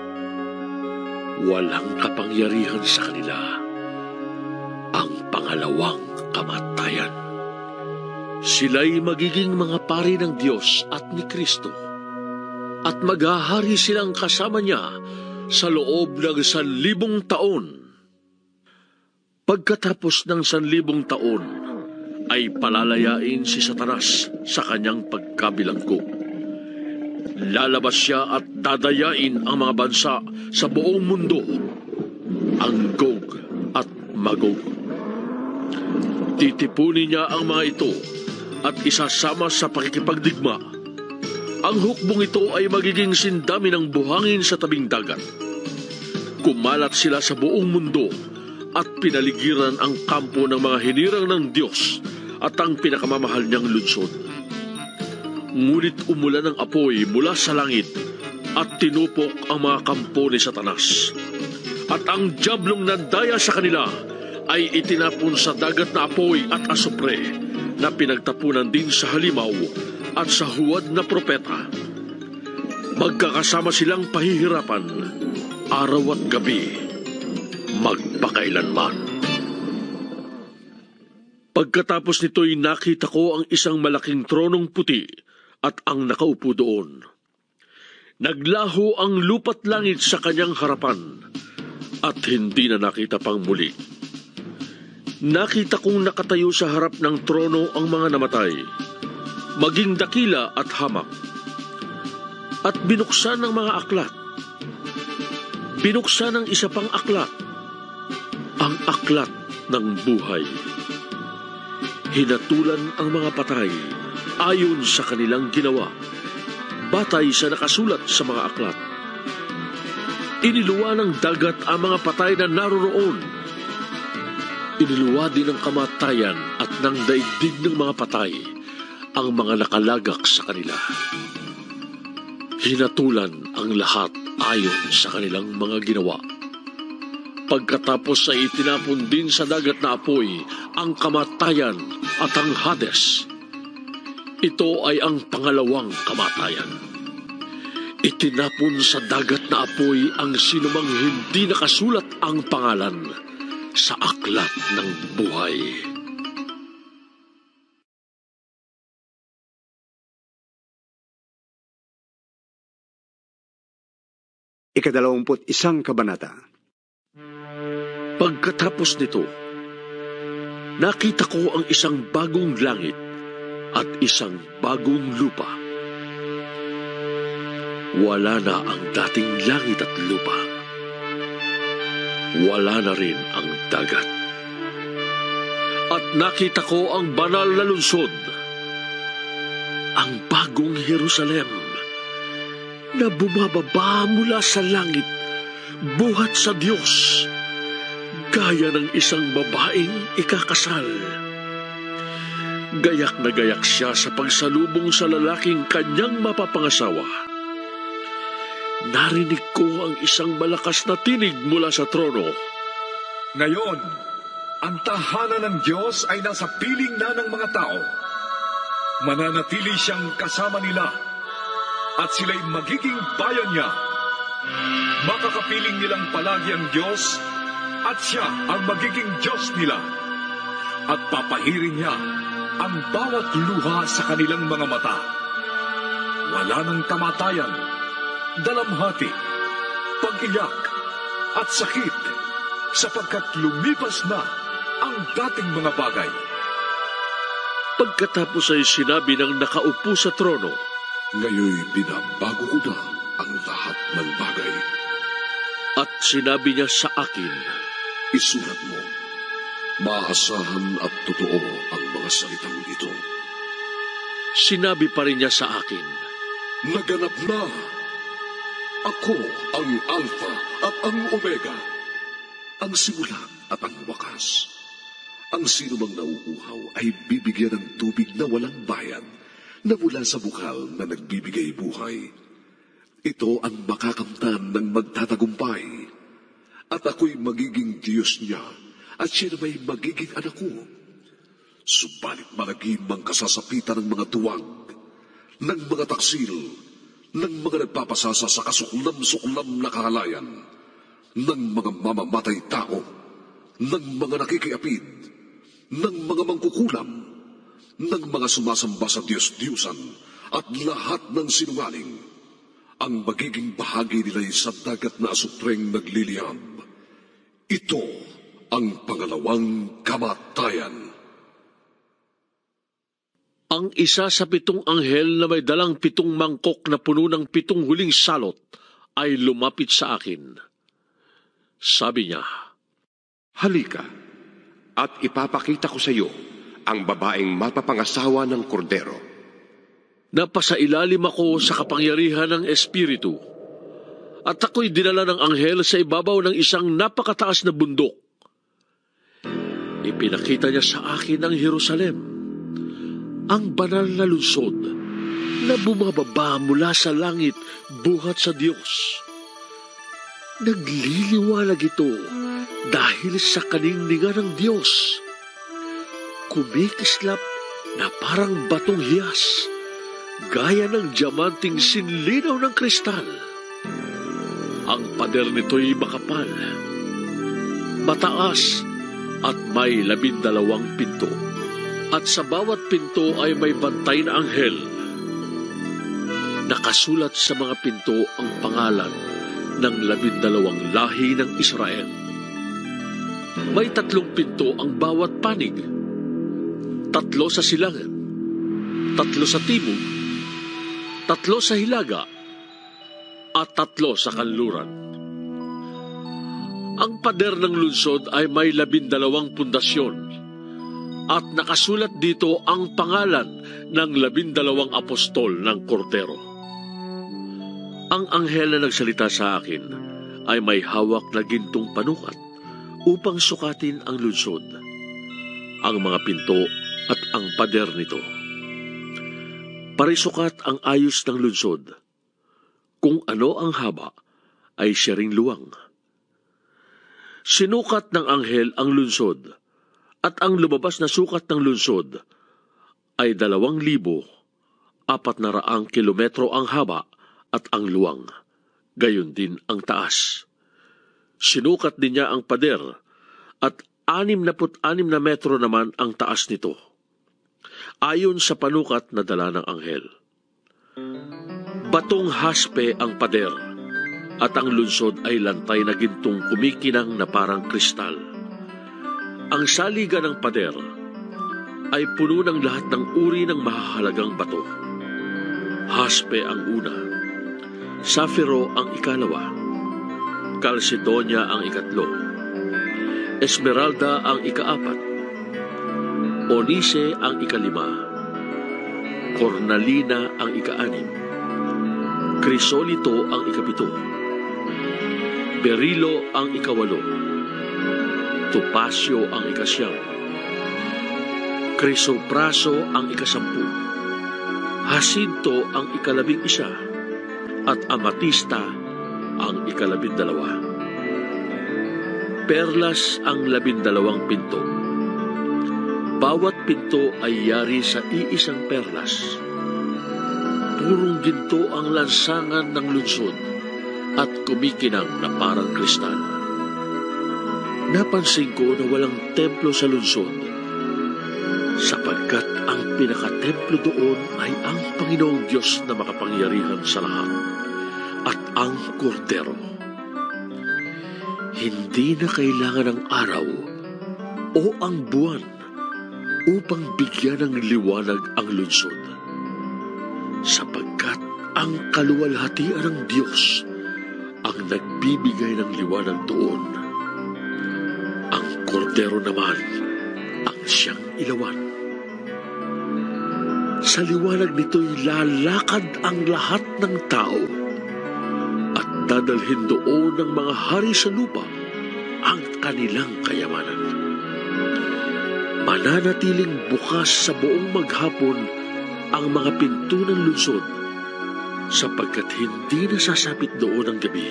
Walang kapangyarihan sa kanila ang pangalawang kamatayan. Sila'y magiging mga pari ng Diyos at ni Kristo, at maghahari silang kasama niya sa loob ng sanlibong taon. Pagkatapos ng sanlibong taon, ay palalayain si Satanas sa kanyang pagkabilanggo. Lalabas siya at dadayain ang mga bansa sa buong mundo, ang Gog at Magog. Titipunin niya ang mga ito at isasama sa pakikipagdigma. Ang hukbong ito ay magiging sindami ng buhangin sa tabing dagat. Kumalat sila sa buong mundo at pinaligiran ang kampo ng mga hinirang ng Diyos at ang pinakamamahal niyang lungsod. Ngunit umulan ng apoy mula sa langit at tinupok ang mga kampo ni Satanas. At ang diablong nandaya sa kanila ay itinapon sa dagat na apoy at asupre na pinagtapunan din sa halimaw at sa huwad na propeta. Magkakasama silang pahihirapan, araw at gabi, magpakailanman. Pagkatapos nito'y nakita ko ang isang malaking tronong puti at ang nakaupo doon. Naglaho ang lupa't langit sa kanyang harapan at hindi na nakita pang muli. Nakita kong nakatayo sa harap ng trono ang mga namatay, maging dakila at hamak, at binuksan ng mga aklat. Binuksan ng isa pang aklat, ang aklat ng buhay. Hinatulan ang mga patay ayon sa kanilang ginawa, batay sa nakasulat sa mga aklat. Iniluwa ng dagat ang mga patay na naroroon. Iniluwa din ng kamatayan at ng daigdig ng mga patay ang mga nakalagak sa kanila. Hinatulan ang lahat ayon sa kanilang mga ginawa. Pagkatapos ay itinapon din sa dagat na apoy ang kamatayan at ang Hades. Ito ay ang pangalawang kamatayan. Itinapon sa dagat na apoy ang sinumang hindi nakasulat ang pangalan sa aklat ng buhay. Ikadalawamput isang kabanata. Pagkatapos nito, nakita ko ang isang bagong langit at isang bagong lupa. Wala na ang dating langit at lupa. Wala na rin ang dagat. At nakita ko ang banal na lungsod, ang bagong Jerusalem, na bumababa mula sa langit, buhat sa Diyos, gaya ng isang babaeng ikakasal. Gayak na gayak siya sa pagsalubong sa lalaking kanyang mapapangasawa. Narinig ko ang isang malakas na tinig mula sa trono. Ngayon, ang tahanan ng Diyos ay nasa piling na ng mga tao. Mananatili siyang kasama nila at sila'y magiging bayan niya. Makakapiling nilang palagi ang Diyos at siya ang magiging Diyos nila. At papahirin niya ang bawat luha sa kanilang mga mata. Wala nang kamatayan, dalamhati, pag-iyak at sakit, sapagkat lumipas na ang dating mga bagay. Pagkatapos ay sinabi ng nakaupo sa trono, "Ngayoy binabago ko na ang lahat ng bagay." At sinabi niya sa akin, Isulat mo, maasahan at totoo ang mga salitang ito. Sinabi pa rin niya sa akin, Naganap na! Ako ang Alpha at ang Omega, ang simula at ang wakas. Ang sino mang nauuhaw ay bibigyan ng tubig na walang bayad na mula sa bukal na nagbibigay buhay. Ito ang makakamtan ng magtatagumpay. At ako'y magiging Diyos niya at siya na may magiging anak ko. Subalit malagim ang kasasapitan ng mga tuwag, ng mga taksil, ng mga nagpapasasa sa kasuklam-suklam na kahalayan, ng mga mamamatay tao, ng mga nakikiapid, ng mga mangkukulam, ng mga sumasamba sa Diyos-Diyusan, at lahat ng sinungaling. Ang magiging bahagi nila'y sa dagat na asupreng nagliliyab. Ito ang pangalawang kamatayan. Ang isa sa pitong anghel na may dalang pitong mangkok na puno ng pitong huling salot ay lumapit sa akin. Sabi niya, Halika, at ipapakita ko sa iyo ang babaeng mapapangasawa ng kordero. Napasailalim ako sa kapangyarihan ng Espiritu, at ako'y dinala ng anghel sa ibabaw ng isang napakataas na bundok. Ipinakita niya sa akin ang Jerusalem, ang banal na lungsod na bumababa mula sa langit buhat sa Diyos. Nagliliwanag ito dahil sa kaningningan ng Diyos. Kumikislap na parang batong hiyas, gaya ng diamanting sinlinaw ng kristal. Ang pader nito'y makapal, mataas, at may labindalawang pinto. At sa bawat pinto ay may bantay na anghel. Nakasulat sa mga pinto ang pangalan ng labindalawang lahi ng Israel. May tatlong pinto ang bawat panig. Tatlo sa silangan, tatlo sa timog, tatlo sa hilaga, at tatlo sa kanluran. Ang pader ng lungsod ay may labindalawang pundasyon, at nakasulat dito ang pangalan ng labindalawang apostol ng Kordero. Ang anghel na nagsalita sa akin ay may hawak na gintong panukat upang sukatin ang lungsod, ang mga pinto at ang pader nito. Parisukat ang ayos ng lungsod. Kung ano ang haba, ay siya ring luwang. Sinukat ng anghel ang lungsod, at ang lumabas na sukat ng lungsod ay dalawang libo, apat na raang kilometro ang haba at ang luwang, gayon din ang taas. Sinukat din niya ang pader, at anim na put anim na metro naman ang taas nito, ayon sa panukat na dala ng anghel. Batong haspe ang pader, at ang lungsod ay lantay na gintong kumikinang na parang kristal. Ang saligan ng pader ay puno ng lahat ng uri ng mahahalagang bato. Haspe ang una, safiro ang ikalawa, kalsedonia ang ikatlo, esmeralda ang ikaapat, onise ang ikalima, cornalina ang ikaanim, krisolito ang ikapito, berilo ang ikawalo, topasyo ang ikasyam, krisopraso ang ikasampu, hasinto ang ikalabing isa, at amatista ang ikalabindalawa. Perlas ang labindalawang pinto. Bawat pinto ay yari sa iisang perlas. Purong ginto ang lansangan ng lungsod at kumikinang na parang kristal. Napansin ko na walang templo sa lungsod, sapagkat ang pinakatemplo doon ay ang Panginoong Diyos na makapangyarihan sa lahat at ang Kordero. Hindi na kailangan ng araw o ang buwan upang bigyan ng liwanag ang lungsod, sapagkat ang kaluwalhatian ng Diyos ang nagbibigay ng liwanag doon. Ang kordero naman ang siyang ilawan. Sa liwanag nito'y lalakad ang lahat ng tao at dadalhin doon ng mga hari sa lupa ang kanilang kayamanan. Mananatiling bukas sa buong maghapon ang mga pinto ng lungsod sapagkat hindi nasasapit doon ang gabi.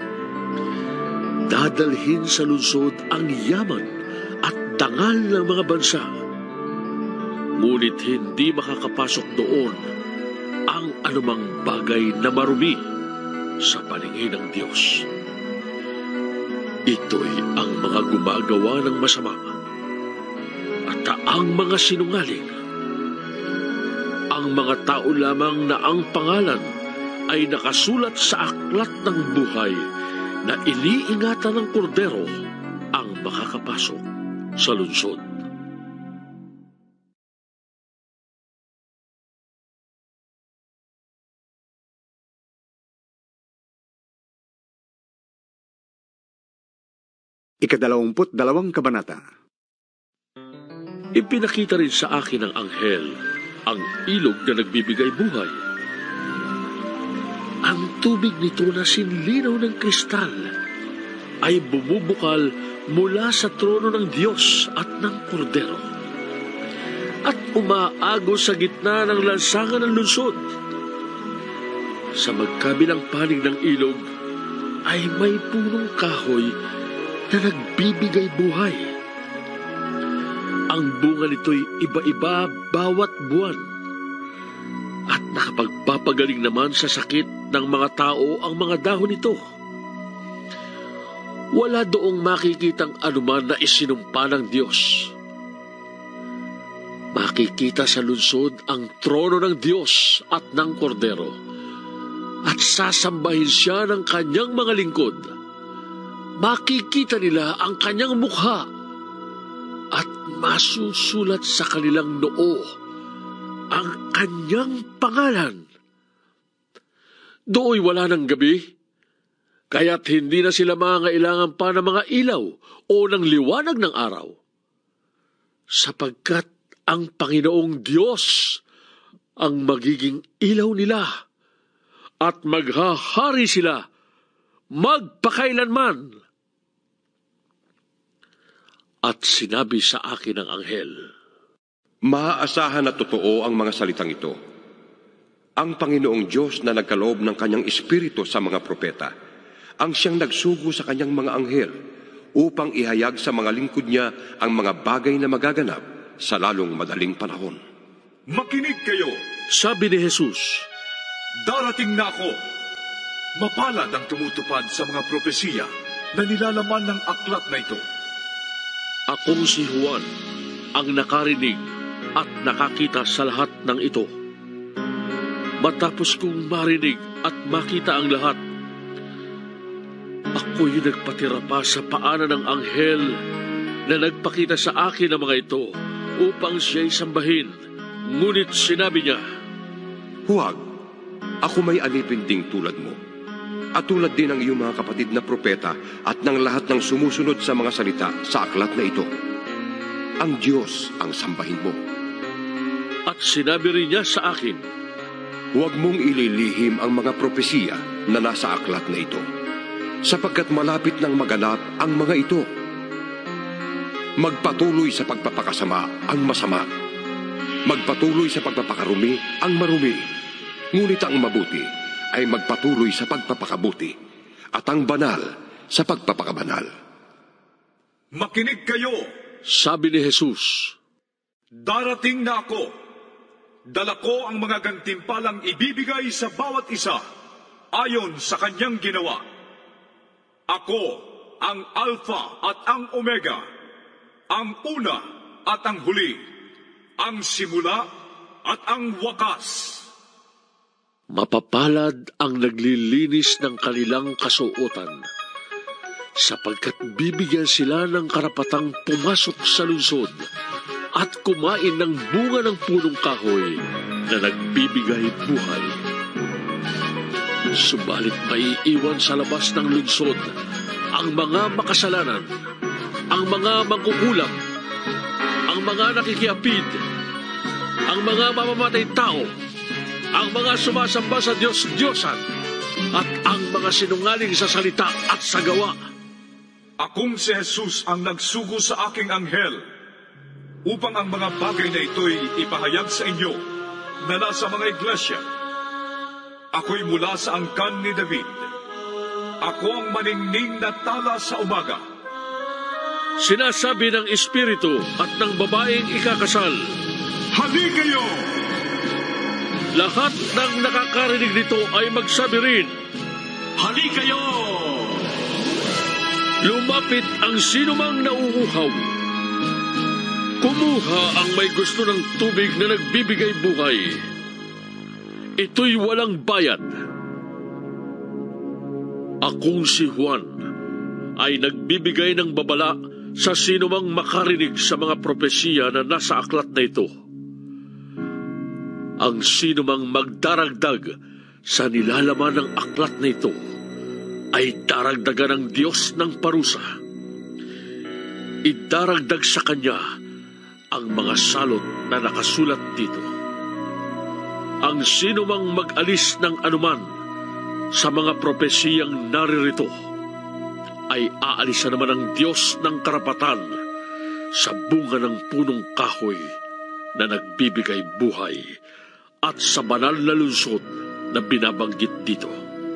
Dadalhin sa lungsod ang yaman at dangal ng mga bansa, ngunit hindi makakapasok doon ang anumang bagay na marumi sa paningin ng Diyos. Ito'y ang mga gumagawa ng masama at ang mga sinungaling. Ang mga tao lamang na ang pangalan ay nakasulat sa aklat ng buhay na iniingatan ng kordero ang makakapasok sa lungsod. Ikadalawamput dalawang kabanata. Ipinakita rin sa akin ng anghel ang ilog na nagbibigay buhay. Ang tubig nito na sinlinaw ng kristal ay bumubukal mula sa trono ng Diyos at ng kordero at umaagos sa gitna ng lansangan ng lungsod. Sa magkabilang panig ng ilog ay may punong kahoy na nagbibigay buhay. Ang bunga nito'y iba-iba bawat buwan at nakapagpapagaling naman sa sakit ng mga tao ang mga dahon nito. Wala doong makikitang anuman na isinumpa ng Diyos. Makikita sa lungsod ang trono ng Diyos at ng kordero at sasambahin siya ng kanyang mga lingkod. Makikita nila ang kanyang mukha at masusulat sa kanilang noo ang kanyang pangalan. Dooy wala ng gabi, kaya't hindi na sila mangailangan pa ng mga ilaw o ng liwanag ng araw. Sapagkat ang Panginoong Diyos ang magiging ilaw nila at maghahari sila magpakailanman. At sinabi sa akin ng anghel, maaasahan na totoo ang mga salitang ito. Ang Panginoong Diyos na nagkaloob ng kanyang espiritu sa mga propeta, ang siyang nagsugo sa kanyang mga anghel upang ihayag sa mga lingkod niya ang mga bagay na magaganap sa lalong madaling panahon. Makinig kayo, sabi ni Jesus, darating na ako. Mapalad ang tumutupad sa mga propesiya na nilalaman ng aklat na ito. Akong si Juan ang nakarinig at nakakita sa lahat ng ito. Matapos kong marinig at makita ang lahat, ako'y nagpatira pa sa paanan ng anghel na nagpakita sa akin ng mga ito upang siya'y sambahin. Ngunit sinabi niya, huwag, ako may alipin ding tulad mo. At tulad din ng iyong mga kapatid na propeta at ng lahat ng sumusunod sa mga salita sa aklat na ito. Ang Diyos ang sambahin mo. At sinabi rin niya sa akin, huwag mong ililihim ang mga propesiya na nasa aklat na ito, sapagkat malapit nang maganap ang mga ito. Magpatuloy sa pagpapakasama ang masama. Magpatuloy sa pagpapakarumi ang marumi. Ngunit ang mabuti ay magpatuloy sa pagpapakabuti at ang banal sa pagpapakabanal. Makinig kayo, sabi ni Jesus, darating na ako. Dala ko ang mga gantimpalang ibibigay sa bawat isa ayon sa kanyang ginawa. Ako ang Alpha at ang Omega, ang una at ang huli, ang simula at ang wakas. Mapapalad ang naglilinis ng kanilang kasuotan, sapagkat bibigyan sila ng karapatang pumasok sa lungsod at kumain ng bunga ng punong kahoy na nagbibigay buhay. Subalit maiiwan sa labas ng lungsod ang mga makasalanan, ang mga mangkukulam, ang mga nakikiapid, ang mga mamamatay tao, ang mga sumasamba sa Diyos-Diyosan, at ang mga sinungaling sa salita at sa gawa. Akong si Jesus ang nagsugo sa aking anghel upang ang mga bagay na ito'y ipahayag sa inyo na nasa mga iglesia. Ako'y mula sa angkan ni David. Ako ang maningning na tala sa umaga. Sinasabi ng Espiritu at ng babaeng ikakasal, Hali kayo! Lahat ng nakakarinig nito ay magsabi rin, Hali kayo! Lumapit ang sinumang nauuhaw. Kumuha ang may gusto ng tubig na nagbibigay buhay. Ito'y walang bayad. Akong si Juan ay nagbibigay ng babala sa sinumang makarinig sa mga propesiya na nasa aklat na ito. Ang sinumang magdaragdag sa nilalaman ng aklat na ito ay daragdagan ng Diyos ng parusa. Idaragdag sa Kanya ang mga salot na nakasulat dito. Ang sinumang mag-alis ng anuman sa mga propesiyang naririto ay aalisan naman ng Diyos ng karapatan sa bunga ng punong kahoy na nagbibigay buhay at sa banal na lungsod na binabanggit dito.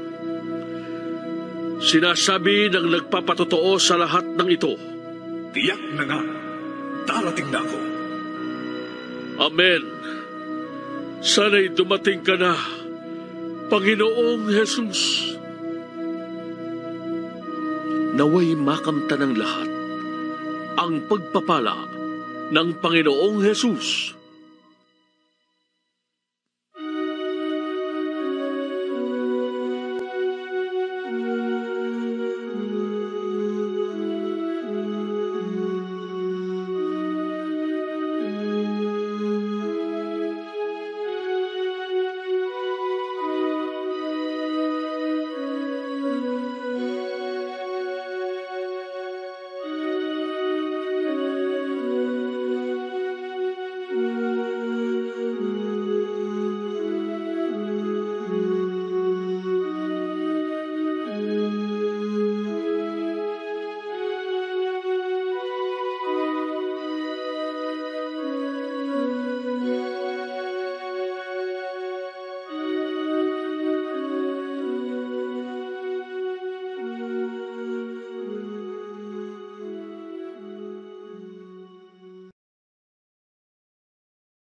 Sinasabi ng nagpapatotoo sa lahat ng ito, Tiyak na nga, darating na ako. Amen. Sana'y dumating ka na, Panginoong Jesus. Naway makamta ng lahat ang pagpapala ng Panginoong Jesus.